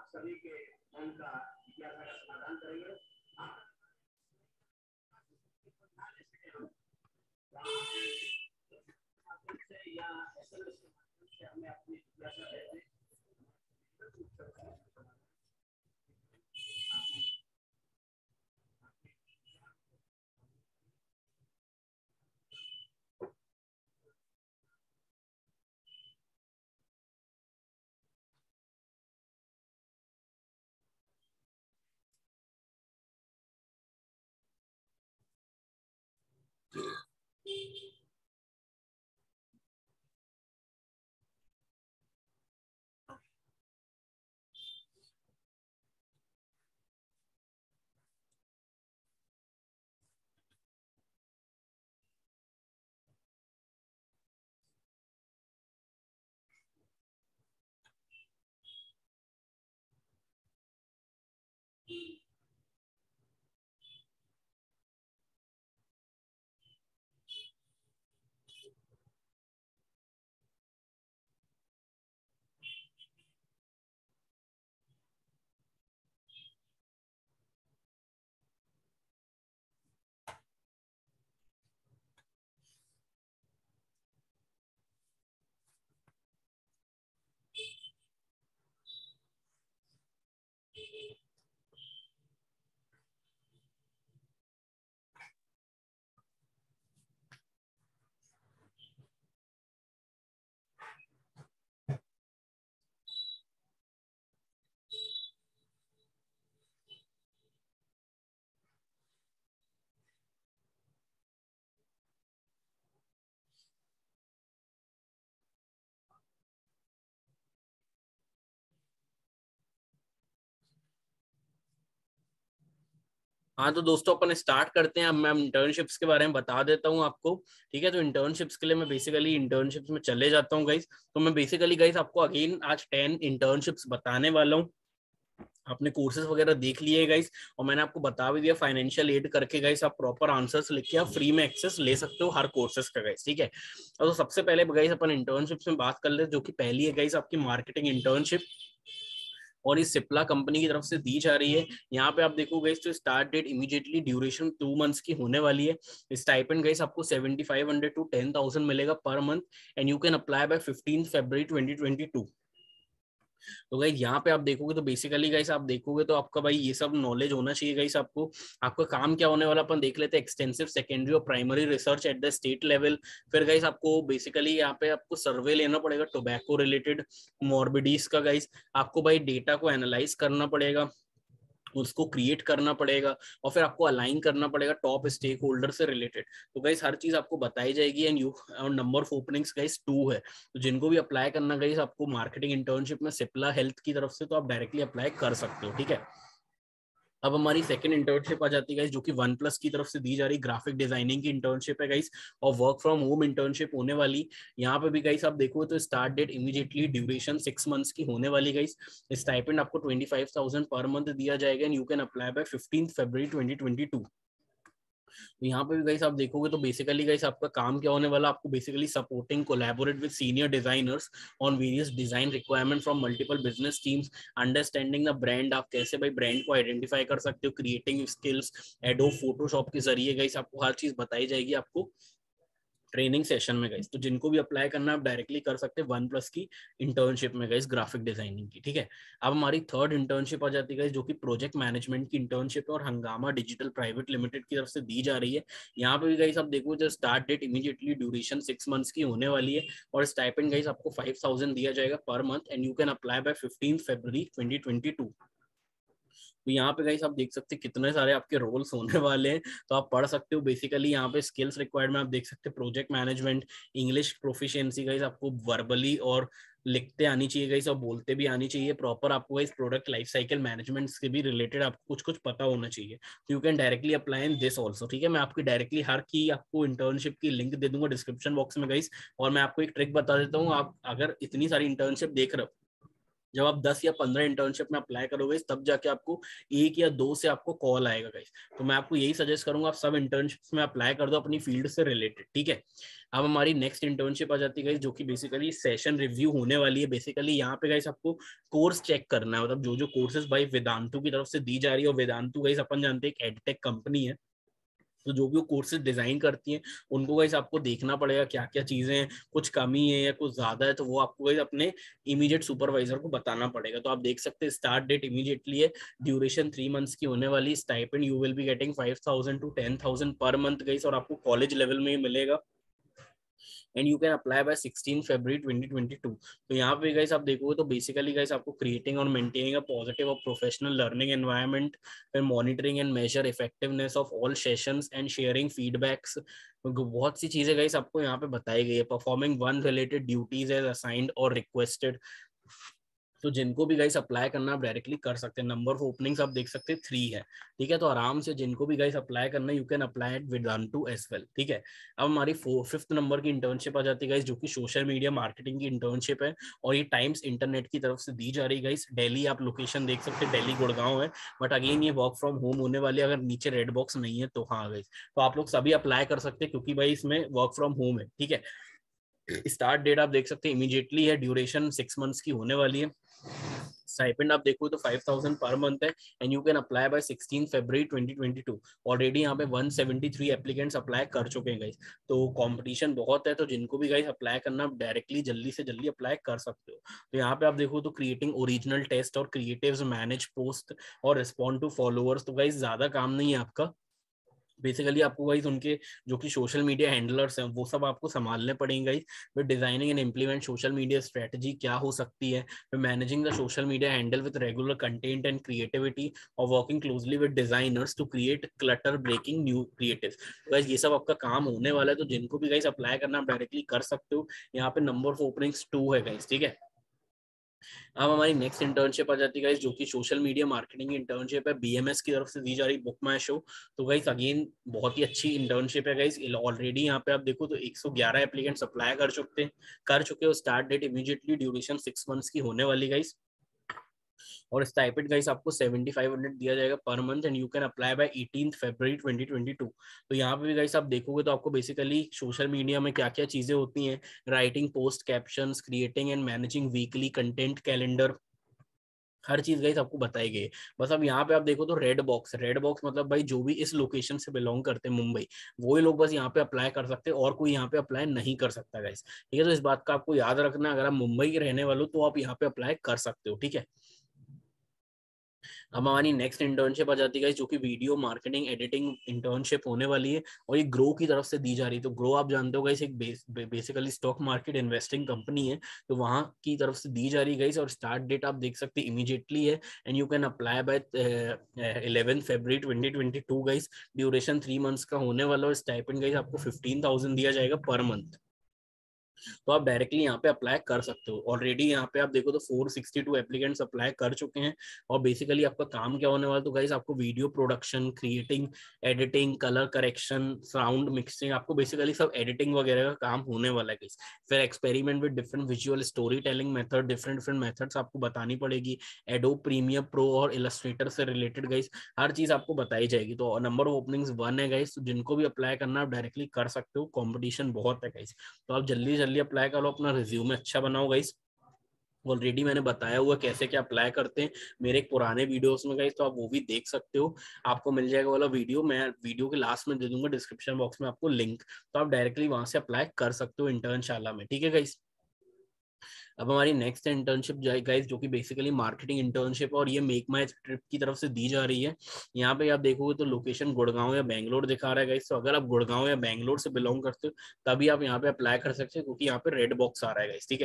हाँ तो दोस्तों अपन स्टार्ट करते हैं। अब मैं इंटर्नशिप्स के बारे में बता देता हूँ आपको, ठीक है। तो इंटर्नशिप्स के लिए मैं बेसिकली इंटर्नशिप्स में चले जाता हूँ गाइस। तो मैं बेसिकली गाइस आपको अगेन आज 10 इंटर्नशिप्स बताने वाला हूँ। आपने कोर्सेज वगैरह देख लिए गाइस, और मैंने आपको बता भी दिया फाइनेंशियल एड करके गाइस आप प्रॉपर आंसर्स लिख के आप फ्री में एक्सेस ले सकते हो हर कोर्सेज का गाइस, ठीक है। और तो सबसे पहले गाइस अपन इंटर्नशिप्स में बात कर ले, जो कि पहली है गाइस आपकी मार्केटिंग इंटर्नशिप, और इस सिप्ला कंपनी की तरफ से दी जा रही है। यहाँ पे आप देखोगे तो start date immediately, duration 2 months की होने वाली है। स्टाइपेंड गाइस आपको 7500 टू 10,000 मिलेगा per month, and you can apply by 15 February 2022। तो गाइस यहाँ पे आप देखोगे तो बेसिकली गाइस आप देखोगे तो आपका भाई ये सब नॉलेज होना चाहिए गाइस आपको। आपका काम क्या होने वाला अपन देख लेते हैं। एक्सटेंसिव सेकेंडरी और primary research at the state level. फिर गाइस आपको बेसिकली यहाँ पे आपको सर्वे लेना पड़ेगा टोबैको रिलेटेड, मॉर्बिडीज का गाइस। आपको भाई डेटा को एनालाइज करना पड़ेगा, उसको क्रिएट करना पड़ेगा, और फिर आपको अलाइन करना पड़ेगा टॉप स्टेक होल्डर से रिलेटेड। तो गाइस हर चीज आपको बताई जाएगी, and you number of openings guys 2 है। तो जिनको भी अप्लाई करना गाइस आपको मार्केटिंग इंटर्नशिप में सिप्ला हेल्थ की तरफ से, तो आप डायरेक्टली अप्लाई कर सकते हो, ठीक है। अब हमारी सेकंड इंटर्नशिप आ जाती है गाइस, जो कि वन प्लस की तरफ से दी जा रही ग्राफिक डिजाइनिंग की इंटर्नशिप है गाइस, और वर्क फ्रॉम होम इंटर्नशिप होने वाली। यहाँ पे भी गाइस आप देखो तो start date immediately, duration 6 months की होने वाली गाइस। स्टाइपेंड आपको 25,000 पर मंथ दिया जाएगा and you can apply by 15 February 2022। तो यहाँ पे भी गाइस आप देखोगे तो बेसिकली गाइस आपका काम क्या होने वाला, आपको basically supporting collaborate with senior designers on various design requirement from multiple business teams, understanding the brand, आप कैसे भाई ब्रांड को आइडेंटिफाई कर सकते हो, क्रिएटिंग स्किल्स, एडोब फोटोशॉप के जरिए गाइस आपको हर चीज बताई जाएगी आपको ट्रेनिंग सेशन में गाइस। तो जिनको भी अप्लाई करना है आप डायरेक्टली कर सकते हैं वन प्लस की इंटर्नशिप में गाइस, ग्राफिक डिजाइनिंग की, ठीक है। अब हमारी थर्ड इंटर्नशिप आ जाती है गाइस, जो कि प्रोजेक्ट मैनेजमेंट की इंटर्नशिप है और हंगामा डिजिटल प्राइवेट लिमिटेड की तरफ से दी जा रही है। यहाँ पे भी गाइस आप देखो जो start date immediately, duration 6 months की होने वाली है और स्टाइपेंड गाइस आपको 5,000 दिया जाएगा पर month and you can apply by 15 February 2022। तो यहाँ पे गाइस आप देख सकते हैं कितने सारे आपके रोल्स होने वाले हैं, तो आप पढ़ सकते हो। बेसिकली यहाँ पे स्किल्स रिक्वायर्ड में आप देख सकते हैं project management, English proficiency guys आपको वर्बली और लिखते आनी चाहिए गाइस, और बोलते भी आनी चाहिए प्रॉपर। आपको guys product life cycle management से भी रिलेटेड आपको कुछ कुछ पता होना चाहिए। तो you can directly apply in this also, ठीक है। मैं आपकी डायरेक्टली हर की आपको इंटर्नशिप की लिंक दे दूंगा डिस्क्रिप्शन बॉक्स में गाइस। और मैं आपको एक ट्रिक बता देता हूँ, आप अगर इतनी सारी इंटर्नशिप देख रहे हो, जब आप 10 या 15 इंटर्नशिप में अप्लाई करोगे तब जाके आपको एक या दो से आपको कॉल आएगा गाइस। तो मैं आपको यही सजेस्ट करूंगा आप सब इंटर्नशिप्स में अप्लाई कर दो अपनी फील्ड से रिलेटेड, ठीक है। अब हमारी नेक्स्ट इंटर्नशिप आ जाती है गाइस, जो कि बेसिकली सेशन रिव्यू होने वाली है। बेसिकली यहाँ पे गाइस आपको कोर्स चेक करना है, मतलब जो जो कोर्सेज भाई वेदांतु की तरफ से दी जा रही है, और वेदांतु गाइस अपन जानते हैं एक एडटेक कंपनी है, तो जो भी वो कोर्सेज डिजाइन करती हैं उनको गाइस आपको देखना पड़ेगा क्या क्या चीजें हैं, कुछ कमी है या कुछ ज्यादा है, तो वो आपको गाइस अपने इमीडिएट सुपरवाइजर को बताना पड़ेगा। तो आप देख सकते हैं स्टार्ट डेट इमीडिएटली है, ड्यूरेशन 3 मंथ्स की होने वाली। Stipend you will be getting 5,000 to 10,000 per month guys, और आपको कॉलेज लेवल में ही मिलेगा and you can apply by 16 February 2022। तो यहाँ पे गाइस आप देखोगे तो बेसिकली गाइस आपको क्रिएटिंग और मेंटेनिंग अ पॉजिटिव और professional learning environment, monitoring and measure effectiveness of all sessions and sharing feedbacks, बहुत सी चीजें गाइस आपको यहाँ पे बताई गई है। Performing one related duties as assigned और रिक्वेस्टेड। तो जिनको भी गाइस अप्लाई करना आप डायरेक्टली कर सकते हैं। नंबर ऑफ ओपनिंग्स आप देख सकते हैं 3 है, ठीक है। तो आराम से जिनको भी गाइस अप्लाई करना है you can apply at Vedantu as well, ठीक है। अब हमारी फिफ्थ नंबर की इंटर्नशिप आ जाती है गाइस, जो कि सोशल मीडिया मार्केटिंग की इंटर्नशिप है और ये टाइम्स इंटरनेट की तरफ से दी जा रही है गाइस। दिल्ली आप लोकेशन देख सकते हैं, दिल्ली गुड़गांव है, बट अगेन ये वर्क फ्रॉम होम होने वाली है। अगर नीचे रेड बॉक्स नहीं है तो हाँ गाइस, तो आप लोग सभी अप्लाई कर सकते हैं क्योंकि भाई इसमें वर्क फ्रॉम होम है, ठीक है। स्टार्ट डेट आप देख सकते हैं इमीडिएटली है, ड्यूरेशन 6 मंथ्स की होने वाली है। स्टाइपेंड आप देखो तो 5,000 पर मंथ है and you can apply by 16 February 2022। Already यहाँ पे 173 एप्लीकेंट्स अप्लाई कर चुके हैं गाइस, तो कंपटीशन बहुत है। तो जिनको भी गाइस अप्लाई करना आप डायरेक्टली जल्दी से जल्दी अप्लाई कर सकते हो। तो यहाँ पे आप देखो तो क्रिएटिंग ओरिजिनल टेस्ट और क्रिएटिव्स, मैनेज पोस्ट और रिस्पॉन्ड टू फॉलोअर्स। तो गाइस ज्यादा काम नहीं है आपका, बेसिकली आपको गाइस उनके जो कि सोशल मीडिया हैंडलर्स हैं वो सब आपको संभालने पड़ेंगे गाइस। फिर designing and implement social media strategy क्या हो सकती है, फिर managing the social media handle with regular content and creativity और working closely with designers to create clutter breaking new creative. Guys ये सब आपका काम होने वाला है, तो जिनको भी गाइस अप्लाई करना आप डायरेक्टली कर सकते हो। यहाँ पे नंबर ऑफ ओपनिंग्स 2 है गाइस, ठीक है। अब हमारी नेक्स्ट इंटर्नशिप आ जाती है गाइस, जो कि सोशल मीडिया मार्केटिंग इंटर्नशिप है, बीएमएस की तरफ से दी जा रही बुक माई शो। तो गाइस अगेन बहुत ही अच्छी इंटर्नशिप है गाइस। ऑलरेडी यहाँ पे आप देखो तो 111 एप्लीकेंट्स अप्लाई कर चुके हो। Start date immediately, duration 6 months की होने वाली गाइस, और स्टाइपेंड गाइस आपको 7500 दिया जाएगा पर month and you can apply by 18 February 2022। तो यहाँ पे भी गाइस आप देखोगे तो आपको बेसिकली सोशल मीडिया में क्या क्या चीजें होती हैं, writing post captions, creating and managing weekly content calendar, हर चीज गाइस आपको बताई गई है। बस अब यहाँ पे आप देखो तो रेड बॉक्स मतलब भाई जो भी इस लोकेशन से बिलोंग करते हैं मुंबई, वो ही लोग बस यहाँ पे अप्लाई कर सकते हैं और कोई यहाँ पे अप्लाई नहीं कर सकता गाइस, ठीक है। तो इस बात का आपको याद रखना, अगर आप मुंबई के रहने वाले हो तो आप यहाँ पे अप्लाई कर सकते हो, ठीक है। अब हमारी नेक्स्ट इंटर्नशिप आ जाती है जो कि वीडियो मार्केटिंग एडिटिंग इंटर्नशिप होने वाली है और ये ग्रो की तरफ से दी जा रही है। तो ग्रो आप जानते हो गाइस एक basically stock market investing company है, तो वहां की तरफ से दी जा रही है गाइस। और स्टार्ट डेट आप देख सकते हैं इमीडिएटली है and you can apply by 11 February 2022 guys. Duration 3 months का होने वाला है। स्टाइपेंड गाइस आपको 15,000 दिया जाएगा पर मंथ। तो आप डायरेक्टली यहाँ पे अप्लाई कर सकते हो। ऑलरेडी यहाँ पे आप देखो तो 462 एप्लीकेंट्स अप्लाई कर चुके हैं। और बेसिकली आपका काम क्या होने वाला, तो गाइस आपको video production, creating, editing, colour correction, sound mixing, आपको बेसिकली सब एडिटिंग वगैरह का काम होने वाला है गाइस। फिर experiment with different visual storytelling method, different different methods आपको बतानी पड़ेगी। एडोब प्रीमियर प्रो और इलस्ट्रेटर से रिलेटेड गाइस हर चीज आपको बताई जाएगी। तो नंबर ऑफ ओपनिंग्स 1 है गाइस, तो जिनको भी अप्लाई करना आप डायरेक्टली कर सकते हो, कॉम्पिटिशन बहुत है गाइस। तो आप जल्दी जल्दी अप्लाई करो, अपना रिज्यूमे अच्छा बनाओ गाइस। ऑलरेडी मैंने बताया हुआ कैसे क्या अप्लाई करते हैं मेरे एक पुराने वीडियोस में गाइस, तो आप वो भी देख सकते हो। आपको मिल जाएगा वाला वीडियो, मैं वीडियो के लास्ट में दे दूंगा डिस्क्रिप्शन बॉक्स में आपको लिंक, तो आप डायरेक्टली वहां से अप्लाई कर सकते हो इंटर्नशाला में, ठीक है गाइस। अब हमारी नेक्स्ट इंटर्नशिप गाइस जो कि बेसिकली मार्केटिंग इंटर्नशिप, और ये मेक माई ट्रिप की तरफ से दी जा रही है। यहाँ पे आप देखोगे तो लोकेशन गुड़गांव या बेंगलोर दिखा रहा है गाइस, तो अगर आप गुड़गांव या बेंगलोर से बिलोंग करते हो तभी आप यहाँ पे अप्लाई कर सकते हो, क्योंकि यहाँ पे रेड बॉक्स आ रहा है गाइस, ठीक है।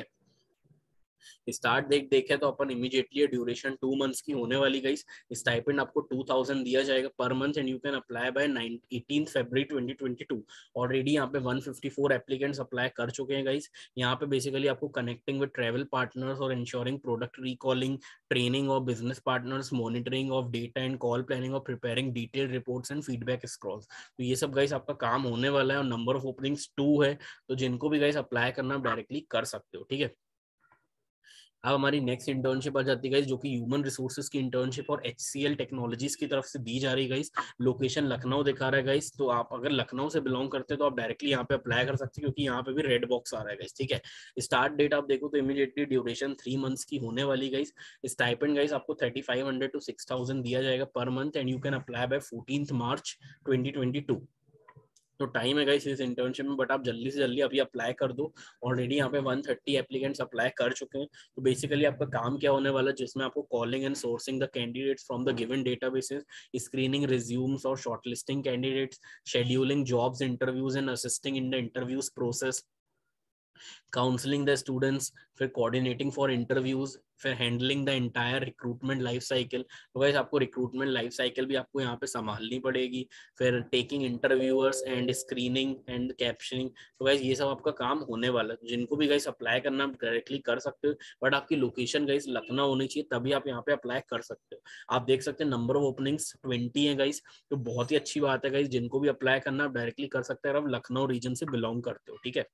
स्टार्ट डेट देखे तो अपन इमीडिएटली, ड्यूरेशन 2 मंथ्स की होने वाली गाइस। स्टाइपेंड आपको 2000 दिया जाएगा पर month, and you can apply by 18 February 2022। Already यहाँ पे 154 एप्लीकेंट्स अप्लाई कर चुके हैं गाइस। यहाँ पे बेसिकली आपको कनेक्टिंग विद ट्रेवल पार्टनर्स और insuring product recalling, training of business partners, monitoring of data and call planning और preparing detail reports and feedback scrolls, तो ये सब गाइस आपका काम होने वाला है। और नंबर ऑफ ओपनिंग्स 2 है, तो जिनको भी गाइस अप्लाई करना डायरेक्टली कर सकते हो, ठीक है। अब हमारी नेक्स्ट इंटर्नशिप आ जाती है गाइस, जो कि ह्यूमन रिसोर्सेज की इंटर्नशिप और HCL टेक्नोलॉजीज की तरफ से दी जा रही है गाइस। लोकेशन लखनऊ दिखा रहा है गाइस, तो आप अगर लखनऊ से बिलोंग करते हैं तो आप डायरेक्टली यहाँ पे अप्लाई कर सकते हैं, क्योंकि यहाँ पे भी रेड बॉक्स आ रहा है गाइस, ठीक है। स्टार्ट डेट आप देखो तो इमीडिएटली, ड्यूरेशन 3 मंथ्स की होने वाली गाइस। स्टाइपेंड गाइस आपको 3500 to 6000 दिया जाएगा पर month, and you can apply by 14 March 2022। तो टाइम है गाइस इस इंटर्नशिप में, बट आप जल्दी से जल्दी अभी अप्लाई कर दो। ऑलरेडी यहाँ पे 130 एप्लीकेंट्स अप्लाई कर चुके हैं। तो बेसिकली आपका काम क्या होने वाला है, जिसमें आपको calling and sourcing the candidates from the given databases, screening resumes और shortlisting candidates, scheduling jobs interviews and assisting in the interviews process, counselling the students, फिर कोऑर्डिनेटिंग फॉर इंटरव्यूज, फिर handling the entire recruitment life cycle. तो गाइस आपको रिक्रूटमेंट लाइफ साइकिल भी आपको यहाँ पे संभालनी पड़ेगी। फिर taking interviewers and screening and captioning. तो गाइस ये सब आपका काम होने वाला है। जिनको भी गाइस अप्लाई करना आप डायरेक्टली कर सकते हो, बट आपकी लोकेशन गाइस लखनऊ होनी चाहिए, तभी आप यहाँ पे अप्लाई कर सकते हो। आप देख सकते हैं नंबर ऑफ ओपनिंग्स 20 है गाइस, तो बहुत ही अच्छी बात है गाइस। जिनको भी अप्लाई करना आप डायरेक्टली कर सकते हैं अगर आप लखनऊ रीजन से बिलोंग करते हो, ठीक है।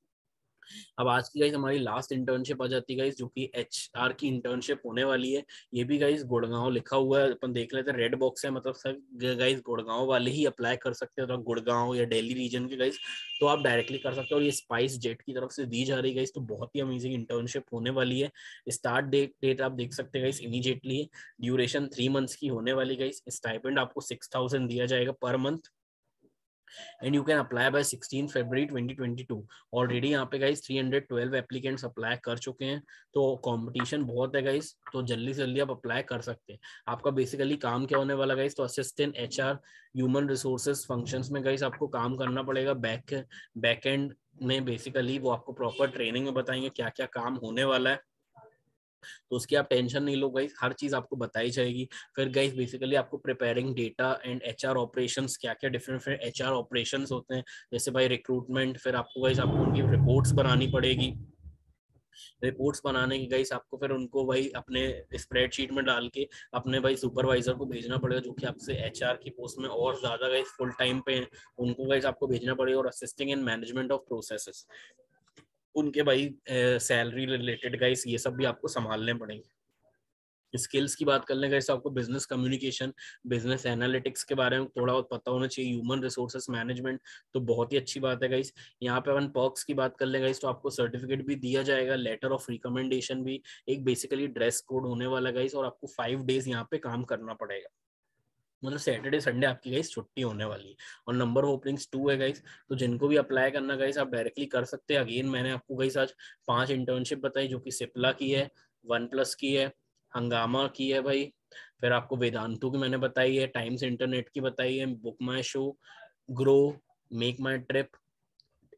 अब आज की गाइस हमारी लास्ट इंटर्नशिप आ जाती है गाइस, जो कि HR की इंटर्नशिप होने वाली है। ये भी गाइस गुड़गांव लिखा हुआ है, अपन देख लेते हैं, रेड बॉक्स है, मतलब सब गाइस गुड़गांव वाले ही अप्लाई कर सकते हो। तो गुड़गांव या दिल्ली रीजन के गाइस तो आप डायरेक्टली कर सकते हो, और ये स्पाइस जेट की तरफ से दी जा रही है गाइस। तो बहुत ही अमेजिंग इंटर्नशिप होने वाली है। स्टार्ट डेट आप देख सकते हैं गाइस इमीडिएटली, ड्यूरेशन 3 मंथ्स की होने वाली गाइस। स्टाइपेंड आपको 6000 दिया जाएगा पर month, and you can apply by 16 February 2022। Already यहाँ पे गाइस 312 एप्लीकेंट्स अप्लाई कर चुके हैं। तो कंपटीशन बहुत है गाइस, तो जल्दी से जल्दी आप अप्लाई कर सकते हैं। आपका बेसिकली काम क्या होने वाला गाइस, तो assistant HR human resources functions में गाइस आपको काम करना पड़ेगा। बैक एंड में बेसिकली वो आपको प्रॉपर ट्रेनिंग में बताएंगे क्या क्या काम होने वाला है, तो उसकी आप टेंशन नहीं लो गाइस, हर चीज आपको बताई जाएगी। फिर गाइस बेसिकली आपको preparing data and HR operations, क्या क्या डिफरेंट HR ऑपरेशंस होते हैं, जैसे भाई रिक्रूटमेंट, फिर आपको गाइस आपको उनकी रिपोर्ट्स बनानी पड़ेगी। रिपोर्ट्स बनाने की गाइस आपको फिर उनको भाई अपने स्प्रेडशीट में डाल के अपने भाई सुपरवाइजर को भेजना पड़ेगा, जो कि आपसे HR की पोस्ट में और ज्यादा गाइस फुल टाइम पे हैं, उनको गाइस आपको भेजना पड़ेगा। और assisting in management of processes, उनके भाई सैलरी रिलेटेड गाइस ये सब भी आपको संभालने पड़ेंगे। स्किल्स की बात कर लें गाइस, आपको बिजनेस कम्युनिकेशन, बिजनेस एनालिटिक्स के बारे में थोड़ा बहुत पता होना चाहिए, ह्यूमन रिसोर्सेस मैनेजमेंट, तो बहुत ही अच्छी बात है गाइस। यहाँ पे अपन पर्क्स की बात कर लें गाइस, तो आपको सर्टिफिकेट भी दिया जाएगा, लेटर ऑफ रिकमेंडेशन भी, एक बेसिकली ड्रेस कोड होने वाला गाइस, और आपको 5 डेज यहाँ पे काम करना पड़ेगा। मतलब सैटरडे संडे आपकी गाइस छुट्टी होने वाली है। और नंबर ऑफ ओपनिंग्स 2 है गाइस, तो जिनको भी अप्लाई करना गाइस आप डायरेक्टली कर सकते हैं। अगेन मैंने आपको गाइस आज 5 इंटर्नशिप बताई, जो कि सिप्ला की है, वन प्लस की है, हंगामा की है भाई, फिर आपको वेदांतु की मैंने बताई है, टाइम्स इंटरनेट की बताई है, Book my Show, Groww, Make My Trip,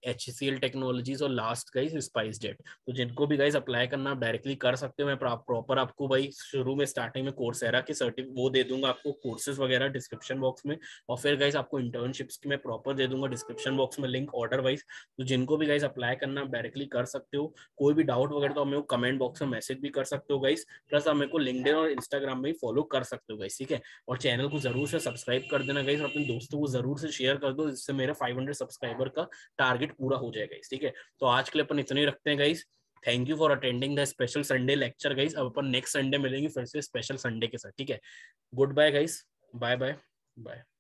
HCL Technologies और लास्ट गाइस स्पाइसजेट। तो जिनको भी गाइस अप्लाई करना आप डायरेक्टली कर सकते हो। मैं प्रॉपर आपको भाई शुरू में स्टार्टिंग में कोर्सेरा की सर्टिफिकेट वो दे दूंगा आपको, कोर्सेज वगैरह डिस्क्रिप्शन बॉक्स में, और फिर गाइस आपको इंटर्नशिप्स की मैं प्रॉपर दे दूंगा डिस्क्रिप्शन बॉक्स में लिंक ऑर्डर वाइज। तो जिनको भी गाइस अप्लाई करना आप डायरेक्टली कर सकते हो। कोई भी डाउट वगैरह तो आप मेरे को कमेंट बॉक्स में मैसेज भी कर सकते हो गाइस। प्लस आप मेरे को लिंक्डइन और इंस्टाग्राम में फॉलो कर सकते हो गाइस, ठीक है। और चैनल को जरूर से सब्सक्राइब कर देना गाइस, और अपने दोस्तों को जरूर से शेयर कर दो, जिससे मेरा 500 सब्सक्राइबर का टारगेट पूरा हो जाएगा गाइस, ठीक है। तो आज के लिए अपन इतना ही रखते हैं guys. Thank you for attending the special Sunday lecture guys. अब अपन नेक्स्ट संडे मिलेंगे फिर से स्पेशल संडे के साथ, ठीक है। Good bye guys, bye bye bye.